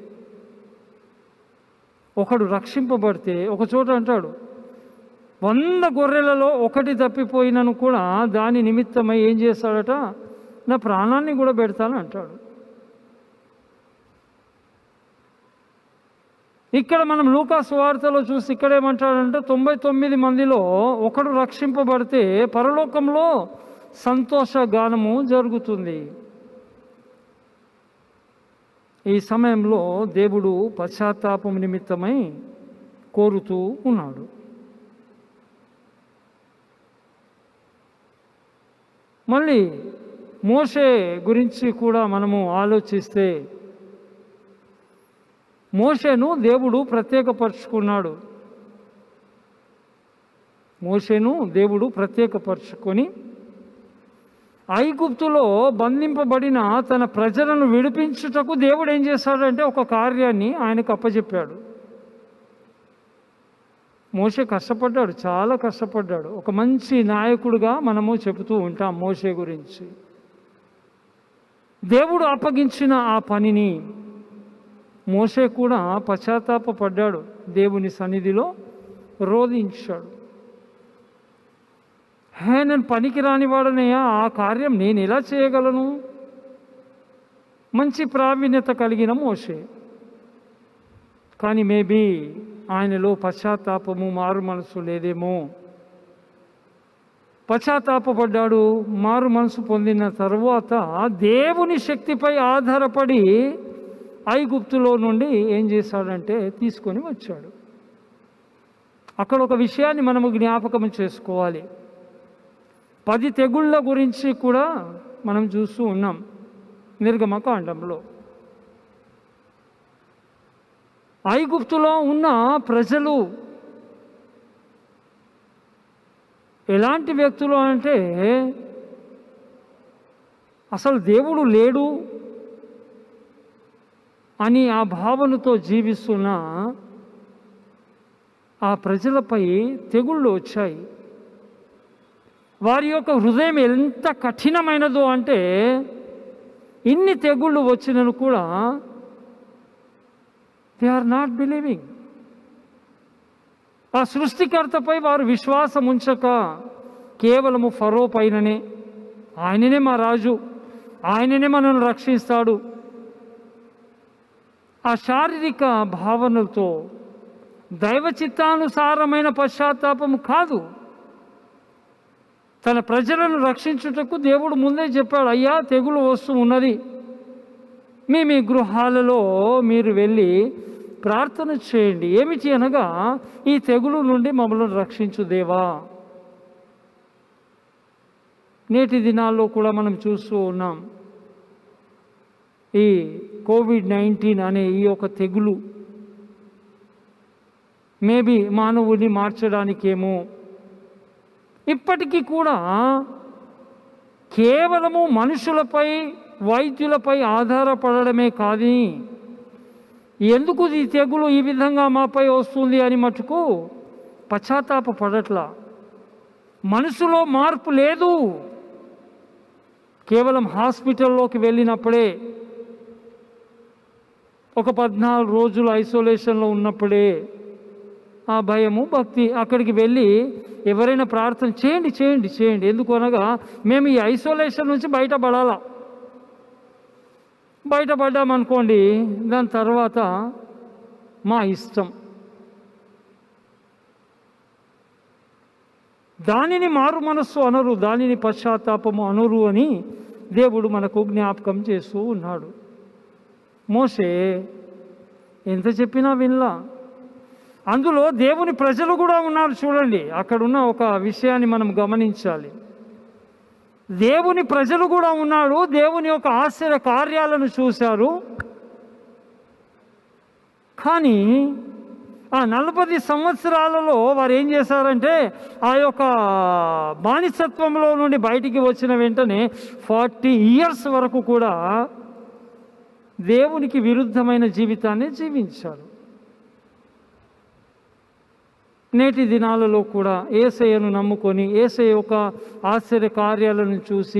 ఒకడు రక్షింపబడితే, ఒక చోట అంటాడు వంద గొర్రెలలో ఒకటి తప్పిపోయినను కూడా దాని నిమిత్తమై ఏం చేస్తాడట, నా ప్రాణాన్ని కూడా పెడతాను అంటాడు. ఇక్కడ మనం లూకా సువార్తలో చూసి ఇక్కడ ఏమంటాడంటే తొంభై తొమ్మిది మందిలో ఒకడు రక్షింపబడితే పరలోకంలో సంతోష గానము జరుగుతుంది. ఈ సమయంలో దేవుడు పశ్చాత్తాపం నిమిత్తమై కోరుతూ ఉన్నాడు. మళ్ళీ మోషే గురించి కూడా మనము ఆలోచిస్తే మోషేను దేవుడు ప్రత్యేకపరుచుకున్నాడు. మోషేను దేవుడు ప్రత్యేకపరుచుకొని ఐగుప్తులో బంధింపబడిన తన ప్రజలను విడిపించుటకు దేవుడు ఏం చేశాడంటే ఒక కార్యాన్ని ఆయనకు అప్పచెప్పాడు. మోషే కష్టపడ్డాడు, చాలా కష్టపడ్డాడు. ఒక మంచి నాయకుడిగా మనము చెబుతూ ఉంటాం మోషే గురించి. దేవుడు అప్పగించిన ఆ పనిని మోషే కూడా పశ్చాత్తాపపడ్డాడు, దేవుని సన్నిధిలో రోధించాడు. హే, నేను పనికి రానివాడనయ్యా, ఆ కార్యం నేను ఎలా చేయగలను? మంచి ప్రావీణ్యత కలిగిన మోషే, కానీ మేబీ ఆయనలో పశ్చాత్తాపము మారు మనసు లేదేమో. పశ్చాత్తాపడ్డాడు, మారు మనసు పొందిన తరువాత దేవుని శక్తిపై ఆధారపడి ఐగుప్తులో నుండి ఏం చేశాడంటే తీసుకొని వచ్చాడు. అక్కడ ఒక విషయాన్ని మనము జ్ఞాపకం చేసుకోవాలి. పది తెగుళ్ళ గురించి కూడా మనం చూస్తూ ఉన్నాం నిర్గమకాండంలో. ఐగుప్తులో ఉన్న ప్రజలు ఎలాంటి వ్యక్తులు అంటే అసలు దేవుడు లేడు అని ఆ భావనతో జీవిస్తున్న ఆ ప్రజలపై తెగుళ్ళు వచ్చాయి. వారి యొక్క హృదయం ఎంత కఠినమైనదో అంటే ఇన్ని తెగుళ్ళు వచ్చినను కూడా దే ఆర్ నాట్ బిలీవింగ్. ఆ సృష్టికర్తపై వారు విశ్వాసం ఉంచక కేవలము ఫరో పైననే, ఆయననే మా రాజు, ఆయననే మనల్ని రక్షిస్తాడు, ఆ శారీరక భావనలతో దైవ చిత్తానుసారమైన పశ్చాత్తాపము కాదు. తన ప్రజలను రక్షించుటకు దేవుడు ముందే చెప్పాడు, అయ్యా తెగులు వస్తూ ఉన్నది, మీ మీ గృహాలలో మీరు వెళ్ళి ప్రార్థన చేయండి. ఏమిటి అనగా, ఈ తెగులు నుండి మమ్మల్ని రక్షించు దేవా. నేటి దినాల్లో కూడా మనం చూస్తూ ఉన్నాం, ఈ కోవిడ్ నైన్టీన్ అనే ఈ యొక్క తెగులు మేబీ మానవుడిని మార్చడానికేమో. ఇప్పటికీ కూడా కేవలము మనుషులపై, వైద్యులపై ఆధారపడమే కాదు, ఎందుకు ఈ తెగులు ఈ విధంగా మాపై వస్తుంది అని మటుకు పశ్చాత్తాప పడట్లా. మనసులో మార్పు లేదు. కేవలం హాస్పిటల్లోకి వెళ్ళినప్పుడే, ఒక పద్నాలుగు రోజులు ఐసోలేషన్లో ఉన్నప్పుడే ఆ భయము, భక్తి. అక్కడికి వెళ్ళి ఎవరైనా ప్రార్థన చేయండి చేయండి చేయండి ఎందుకు అనగా, మేము ఈ ఐసోలేషన్ నుంచి బయటపడాలా. బయటపడ్డామనుకోండి, దాని తర్వాత మా ఇష్టం. దానిని మారు మనస్సు అనరు, దానిని పశ్చాత్తాపము అనరు అని దేవుడు మనకు జ్ఞాపకం చేస్తూ ఉన్నాడు. మోషే ఎంత చెప్పినా వినలా. అందులో దేవుని ప్రజలు కూడా ఉన్నారు. చూడండి, అక్కడున్న ఒక విషయాన్ని మనం గమనించాలి. దేవుని ప్రజలు కూడా ఉన్నాడు, దేవుని యొక్క ఆశ్చర్య కార్యాలను చూశారు. కానీ ఆ నలభై సంవత్సరాలలో వారు ఏం చేశారంటే, ఆ యొక్క బానిసత్వంలో నుండి బయటికి వచ్చిన వెంటనే ఫార్టీ ఇయర్స్ వరకు కూడా దేవునికి విరుద్ధమైన జీవితాన్ని జీవించారు. నేటి దినాలలో కూడా యేసయ్యను నమ్ముకొని, యేసయ్య యొక్క ఆశ్చర్య కార్యాలను చూసి,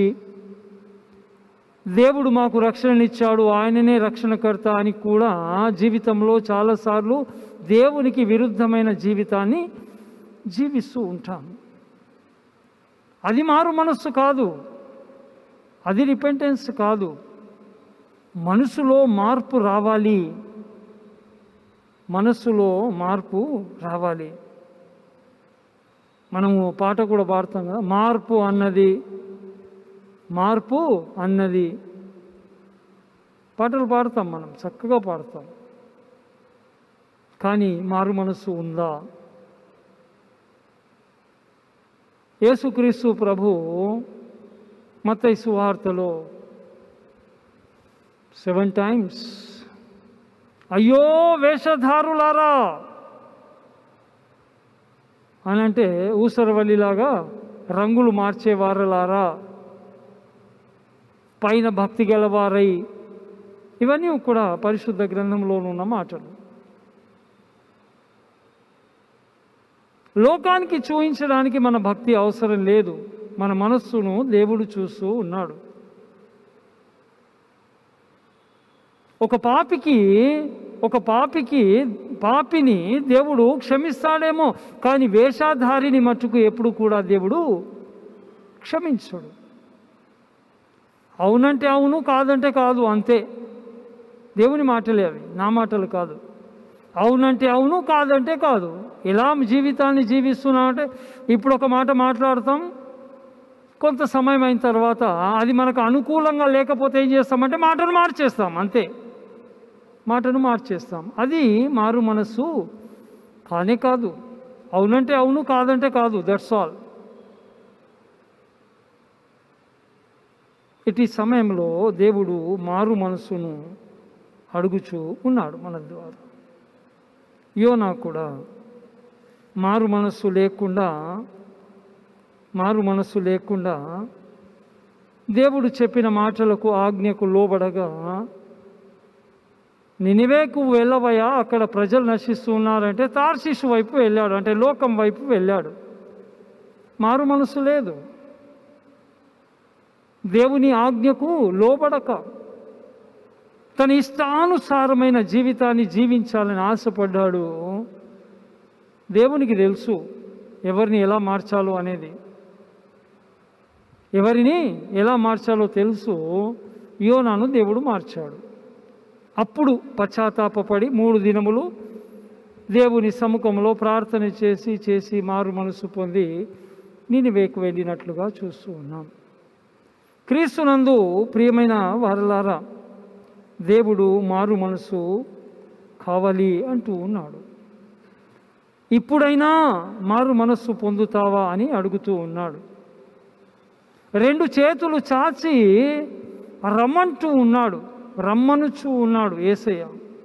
దేవుడు మాకు రక్షణనిచ్చాడు, ఆయననే రక్షణకర్త అని కూడా జీవితంలో చాలాసార్లు దేవునికి విరుద్ధమైన జీవితాన్ని జీవిస్తూ ఉంటాము. అది మారు మనస్సు కాదు, అది రిపెంటెన్స్ కాదు. మనసులో మార్పు రావాలి. మనస్సులో మార్పు రావాలి. మనము పాట కూడా పాడతాం కదా, మార్పు అన్నది మార్పు అన్నది పాటలు పాడతాం, మనం చక్కగా పాడతాం. కానీ మారు మనస్సు ఉందా? యేసుక్రీస్తు ప్రభు మత్తయి సువార్తలో సెవెన్ టైమ్స్ అయ్యో వేషధారులారా అని అంటే ఊసరవల్లిలాగా రంగులు మార్చేవారలారా, పైన భక్తి గలవారై, ఇవన్నీ కూడా పరిశుద్ధ గ్రంథంలోనున్న మాటలు. లోకానికి చూపించడానికి మన భక్తి అవసరం లేదు. మన మనస్సును దేవుడు చూస్తూ ఉన్నాడు. ఒక పాపికి ఒక పాపికి పాపిని దేవుడు క్షమిస్తాడేమో, కానీ వేషధారిని మట్టుకు ఎప్పుడు కూడా దేవుడు క్షమించడు. అవునంటే అవును, కాదంటే కాదు, అంతే. దేవుని మాటలే అవి, నా మాటలు కాదు. అవునంటే అవును, కాదంటే కాదు. ఎలా జీవితాన్ని జీవిస్తున్నామంటే ఇప్పుడు ఒక మాట మాట్లాడతాం, కొంత సమయం అయిన తర్వాత అది మనకు అనుకూలంగా లేకపోతే ఏం చేస్తామంటే మాటను మార్చేస్తాం, అంతే. మాటను మార్చేస్తాం. అది మారు మనస్సు కానే కాదు. అవునంటే అవును, కాదంటే కాదు, దట్స్ ఆల్. ఇటు సమయంలో దేవుడు మారు మనస్సును అడుగుచూ ఉన్నాడు మన ద్వారా. యోనా కూడా మారు మనస్సు లేకుండా మారు మనస్సు లేకుండా దేవుడు చెప్పిన మాటలకు ఆజ్ఞకు లోబడగా, నినివేకు వెళ్ళవయా, అక్కడ ప్రజలు నశిస్తున్నారంటే తార్షీషు వైపు వెళ్ళాడు, అంటే లోకం వైపు వెళ్ళాడు. మారు మనస్సు లేదు. దేవుని ఆజ్ఞకు లోబడక తన ఇష్టానుసారమైన జీవితాన్ని జీవించాలని ఆశపడ్డాడు. దేవునికి తెలుసు ఎవరిని ఎలా మార్చాలో అనేది, ఎవరిని ఎలా మార్చాలో తెలుసు. యోనాను దేవుడు మార్చాడు. అప్పుడు పశ్చాత్తాపపడి మూడు దినములు దేవుని సముఖంలో ప్రార్థన చేసి చేసి మారు మనసు పొంది నినివేకు వెళ్ళినట్లుగా చూస్తూ ఉన్నాం. క్రీస్తునందు ప్రియమైన వారలారా, దేవుడు మారు మనసు కావాలి అంటూ ఉన్నాడు. ఇప్పుడైనా మారు మనస్సు పొందుతావా అని అడుగుతూ ఉన్నాడు. రెండు చేతులు చాచి రమ్మంటూ ఉన్నాడు, రమ్మనుచూ ఉన్నాడు యేసయ్య.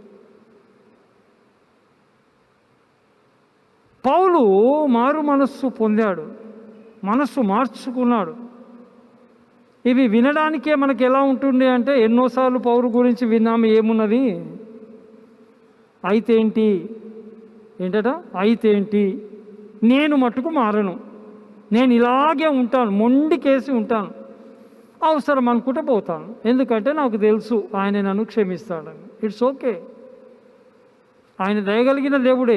పౌలు మారు మనస్సు పొందాడు, మనస్సు మార్చుకున్నాడు. ఇవి వినడానికే మనకి ఎలా ఉంటుంది అంటే, ఎన్నోసార్లు పౌరు గురించి విన్నాము, ఏమున్నది అయితే ఏంటి ఏంటట అయితే ఏంటి, నేను మట్టుకు మారను, నేను ఇలాగే ఉంటాను, మొండికేసి ఉంటాను, అవసరం అనుకుంటే పోతాను, ఎందుకంటే నాకు తెలుసు ఆయన నన్ను క్షమిస్తాడని. ఇట్స్ ఓకే, ఆయన దయగలిగిన దేవుడే.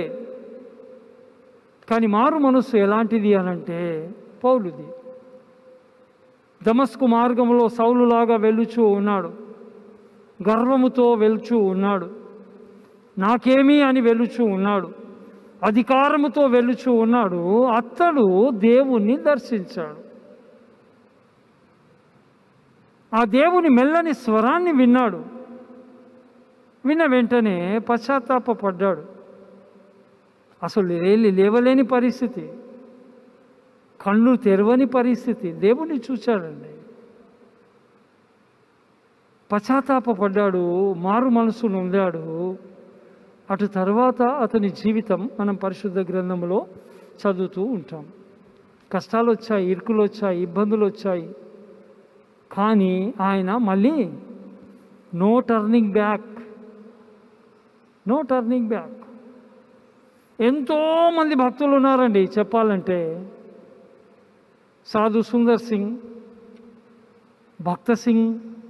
కానీ మారు మనస్సు ఎలాంటిది అనంటే పౌలుది. దమస్కు మార్గంలో సౌలులాగా వెలుచూ ఉన్నాడు, గర్వముతో వెలుచూ ఉన్నాడు, నాకేమీ అని వెలుచూ ఉన్నాడు, అధికారముతో వెలుచూ ఉన్నాడు. అతడు దేవుణ్ణి దర్శించాడు. ఆ దేవుని మెల్లని స్వరాన్ని విన్నాడు. విన్న వెంటనే పశ్చాత్తాపపడ్డాడు. అసలు లేలి లేవలేని పరిస్థితి, కళ్ళు తెరవని పరిస్థితి, దేవుణ్ణి చూచాడండి. పశ్చాత్తాపపడ్డాడు, మారు మనసు నొందాడు. అటు తర్వాత అతని జీవితం మనం పరిశుద్ధ గ్రంథంలో చదువుతూ ఉంటాం. కష్టాలు వచ్చాయి, ఇరుకులు వచ్చాయి, ఇబ్బందులు వచ్చాయి, కానీ ఆయన మళ్ళీ no turning back, no turning back. ఎంతోమంది భక్తులు ఉన్నారండి చెప్పాలంటే. సాధు సుందర్ సింగ్, భక్త సింగ్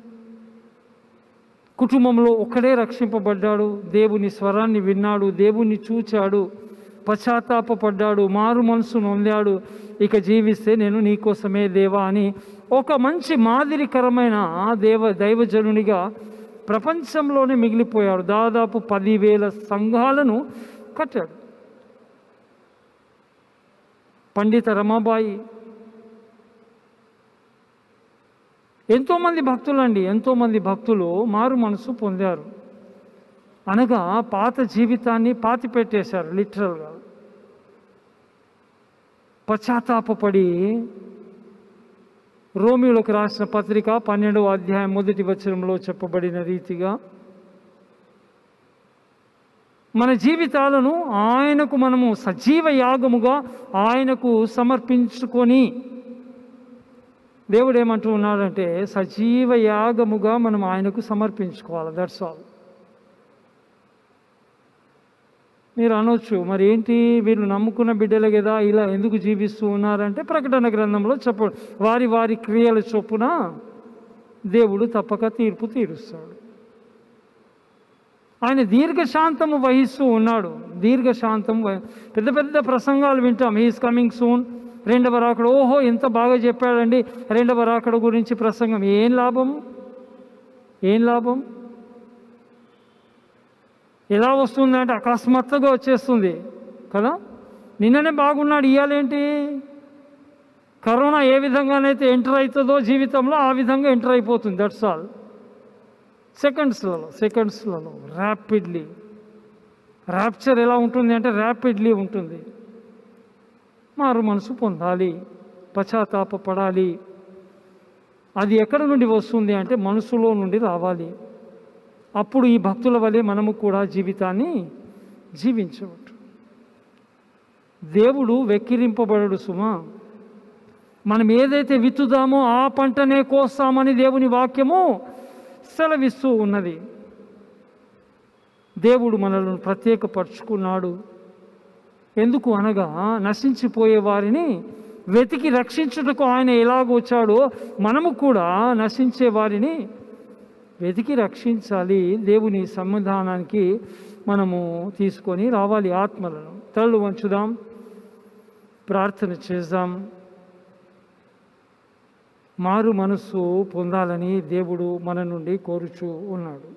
కుటుంబంలో ఒక్కడే రక్షింపబడ్డాడు. దేవుని స్వరాన్ని విన్నాడు, దేవుణ్ణి చూచాడు, పశ్చాత్తాపపడ్డాడు, మారు మనసు నొందాడు. ఇక జీవిస్తే నేను నీకోసమే దేవా అని ఒక మంచి మాదిరికరమైన దేవ దైవజనునిగా ప్రపంచంలోనే మిగిలిపోయాడు. దాదాపు పదివేల సంఘాలను కట్టాడు. పండిత రమాబాయి, ఎంతోమంది భక్తులండి, ఎంతోమంది భక్తులు మారు మనసు పొందారు. అనగా పాత జీవితాన్ని పాతి పెట్టేశారు లిటరల్గా. పశ్చాత్తాపపడి రోమియోలకు రాసిన పత్రిక పన్నెండవ అధ్యాయం మొదటి వచనంలో చెప్పబడిన రీతిగా మన జీవితాలను ఆయనకు మనము సజీవ యాగముగా ఆయనకు సమర్పించుకొని, దేవుడు ఏమంటూ ఉన్నాడంటే సజీవ యాగముగా మనం ఆయనకు సమర్పించుకోవాలి. That's all. మీరు అనొచ్చు, మరి ఏంటి వీళ్ళు నమ్ముకున్న బిడ్డలే కదా ఇలా ఎందుకు జీవిస్తూ ఉన్నారంటే, ప్రకటన గ్రంథంలో చెప్ప వారి వారి క్రియల చొప్పున దేవుడు తప్పక తీర్పు తీరుస్తాడు. ఆయన దీర్ఘశాంతము వహిస్తూ ఉన్నాడు. దీర్ఘశాంతం పెద్ద పెద్ద ప్రసంగాలు వింటాం, హీఈస్ కమింగ్ సూన్, రెండవ రాకడ, ఓహో ఎంత బాగా చెప్పాడండి రెండవ రాకడ గురించి ప్రసంగం. ఏం లాభం? ఏం లాభం? ఎలా వస్తుందంటే అకస్మాత్తుగా వచ్చేస్తుంది కదా. నిన్ననే బాగున్నాడు, ఇయ్యాలేంటి? కరోనా ఏ విధంగానైతే ఎంటర్ అవుతుందో జీవితంలో ఆ విధంగా ఎంటర్ అయిపోతుంది. That's all. సెకండ్స్లలో సెకండ్స్లలో ర్యాపిడ్లీ. ర్యాప్చర్ ఎలా ఉంటుంది అంటే ర్యాపిడ్లీ ఉంటుంది. మారు మనసు పొందాలి, పశ్చాత్తాపపడాలి. అది ఎక్కడ నుండి వస్తుంది అంటే మనసులో నుండి రావాలి. అప్పుడు ఈ భక్తుల వలె మనము కూడా జీవితాన్ని జీవించవచ్చు. దేవుడు వెక్కిరింపబడడు సుమా. మనం ఏదైతే విత్తుదామో ఆ పంటనే కోస్తామని దేవుని వాక్యము సెలవిస్తూ ఉన్నది. దేవుడు మనల్ని ప్రత్యేకపరుచుకున్నాడు. ఎందుకు అనగా నశించిపోయే వారిని వెతికి రక్షించుటకు ఆయన ఎలాగొచ్చాడో మనము కూడా నశించే వారిని వెతికి రక్షించాలి. దేవుని సమాధానానికి మనము తీసుకొని రావాలి ఆత్మలను. తలలు వంచుదాం, ప్రార్థన చేద్దాం. మారు మనస్సు పొందాలని దేవుడు మన నుండి కోరుచూ ఉన్నాడు.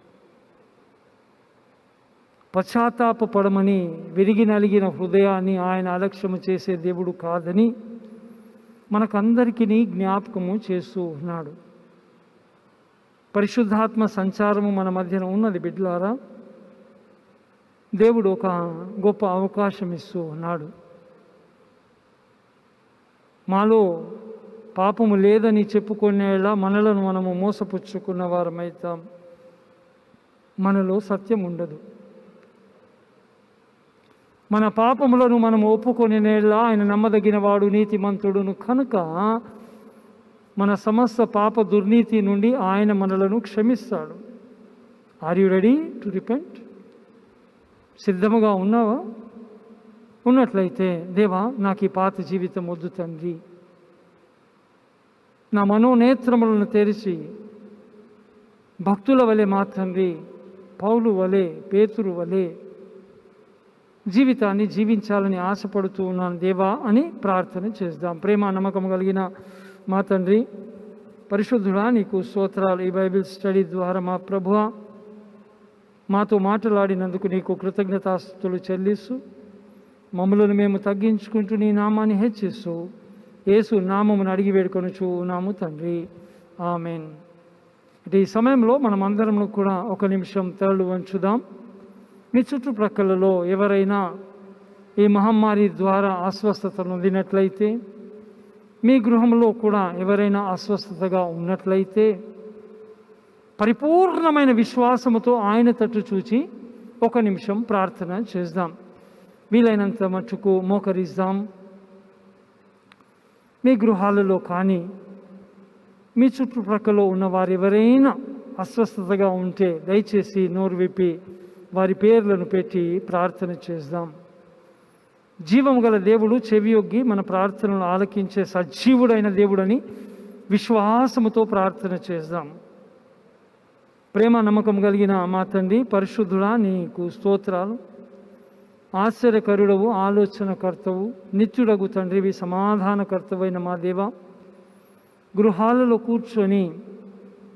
పశ్చాత్తాపపడమని, విరిగి నలిగిన హృదయాన్ని ఆయన అలక్ష్యము చేసే దేవుడు కాదని మనకందరికీ జ్ఞాపకము చేస్తూ ఉన్నాడు. పరిశుద్ధాత్మ సంచారము మన మధ్యన ఉన్నది బిడ్డలారా. దేవుడు ఒక గొప్ప అవకాశం ఇస్తూ ఉన్నాడు. మాలో పాపము లేదని చెప్పుకునేలా మనలను మనము మోసపుచ్చుకున్న వారమైతాం. మనలో సత్యం ఉండదు. మన పాపములను మనం ఒప్పుకొనేలా ఆయన నమ్మదగిన వాడు, నీతిమంతుడును కనుక మన సమస్త పాప దుర్నీతి నుండి ఆయన మనలను క్షమిస్తాడు. Are you ready to repent? సిద్ధముగా ఉన్నావా? ఉన్నట్లయితే, దేవా నాకు ఈ పాత జీవితం వద్దు తండ్రి, నా మనోనేత్రములను తెరిచి భక్తుల వలె మా తండ్రి, పౌలు వలె, పేతురు వలె జీవితాన్ని జీవించాలని ఆశపడుతూ ఉన్నాను దేవా అని ప్రార్థన చేద్దాం. ప్రేమ నమ్మకం కలిగిన మా తండ్రి, పరిశుద్ధుడా నీకు స్తోత్రాలు. ఈ బైబిల్ స్టడీ ద్వారా మా ప్రభువా మాతో మాట్లాడినందుకు నీకు కృతజ్ఞతాస్తుతులు చెల్లిస్తూ, మమ్మలను మేము తగ్గించుకుంటూ నీ నామాన్ని హెచ్చిస్తూ యేసు నామమును అడిగి వేడుకొనుచు ఉన్నాము తండ్రి, ఆమెన్. అంటే ఈ సమయంలో మనం అందరం కూడా ఒక నిమిషం తలలు వంచుదాం. మీ చుట్టుప్రక్కలలో ఎవరైనా ఈ మహమ్మారి ద్వారా అస్వస్థత నొందినట్లయితే, మీ గృహంలో కూడా ఎవరైనా అస్వస్థతగా ఉన్నట్లయితే, పరిపూర్ణమైన విశ్వాసముతో ఆయన తట్టు చూచి ఒక నిమిషం ప్రార్థన చేద్దాం. వీలైనంత మట్టుకు మోకరిద్దాం. మీ గృహాలలో కానీ మీ చుట్టుప్రక్కల ఉన్న వారు ఎవరైనా అస్వస్థతగా ఉంటే దయచేసి నోరు విప్పి వారి పేర్లను పెట్టి ప్రార్థన చేద్దాం. జీవం గల దేవుడు చెవియొగ్గి మన ప్రార్థనలు ఆలకించే సజీవుడైన దేవుడని విశ్వాసముతో ప్రార్థన చేద్దాం. ప్రేమ నమ్మకం కలిగిన మా తండ్రి, పరిశుద్ధుడా నీకు స్తోత్రాలు. ఆశ్చర్యకరుడవు, ఆలోచనకర్తవు, నిత్యుడగు తండ్రివి, సమాధానకర్తవైన మా దేవ, గృహాలలో కూర్చొని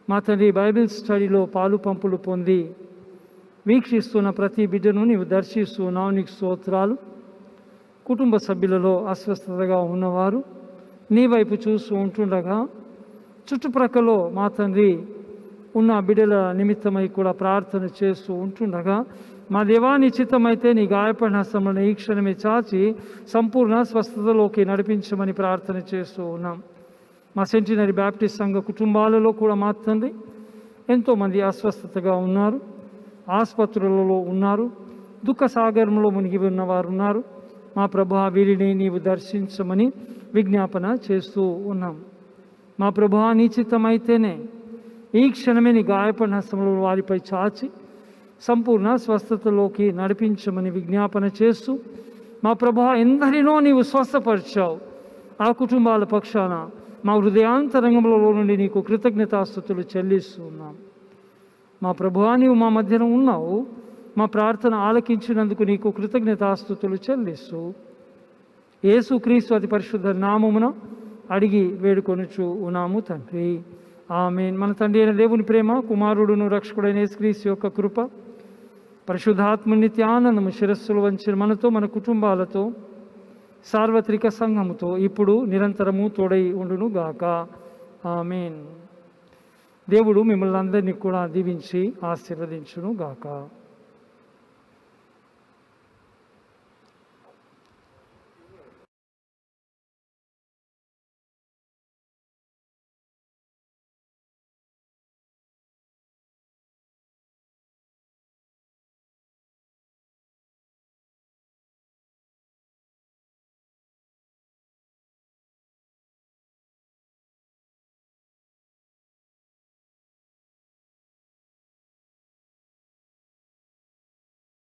మా తండ్రి బైబిల్ స్టడీలో పాలు పంపులు పొంది వీక్షిస్తున్న ప్రతి బిడ్డను నీవు దర్శిస్తున్నావు, నీకు స్తోత్రాలు. కుటుంబ సభ్యులలో అస్వస్థతగా ఉన్నవారు నీ వైపు చూస్తూ ఉంటుండగా, చుట్టుప్రక్కల మా తండ్రి ఉన్న బిడ్డల నిమిత్తమై కూడా ప్రార్థన చేస్తూ ఉంటుండగా, మా దేవాని చిత్తమైతే నీ గాయపడిన హస్తములను ఈ క్షణమే చాచి సంపూర్ణ స్వస్థతలోకి నడిపించమని ప్రార్థన చేస్తూ ఉన్నాం. మా సెంటినరీ బ్యాప్టిస్ట్ సంఘ కుటుంబాలలో కూడా మా తండ్రి ఎంతోమంది అస్వస్థతగా ఉన్నారు, ఆసుపత్రులలో ఉన్నారు, దుఃఖ సాగరంలో మునిగి ఉన్నవారు ఉన్నారు. మా ప్రభు వీరిని నీవు దర్శించమని విజ్ఞాపన చేస్తూ ఉన్నాం. మా ప్రభు నీ చిత్తమైతేనే ఈ క్షణమే నీ గాయపడిన హస్తములు వారిపై చాచి సంపూర్ణ స్వస్థతలోకి నడిపించమని విజ్ఞాపన చేస్తూ, మా ప్రభు ఎందరినో నీవు స్వస్థపరిచావు. ఆ కుటుంబాల పక్షాన మా హృదయాంతరంగంలో నుండి నీకు కృతజ్ఞతాస్తుతులు చెల్లిస్తున్నాం. మా ప్రభువా నీవు మా మధ్యన ఉన్నావు, మా ప్రార్థన ఆలకించినందుకు నీకు కృతజ్ఞతాస్తుతులు చెల్లిస్తూ యేసుక్రీస్తు అతి పరిశుద్ధ నామమున అడిగి వేడుకొనుచు ఉన్నాము తండ్రి, ఆమేన్. మన తండ్రి అయిన దేవుని ప్రేమ, కుమారుడును రక్షకుడైన యేసుక్రీస్తు యొక్క కృప, పరిశుద్ధాత్మ నిత్యానందము శిరస్సులు వంచిన మనతో, మన కుటుంబాలతో, సార్వత్రిక సంఘముతో ఇప్పుడు నిరంతరము తోడై ఉండును గాక, ఆమేన్. దేవుడు మిమ్మల్ని అందరినీ కూడా దీవించి ఆశీర్వదించును గాక.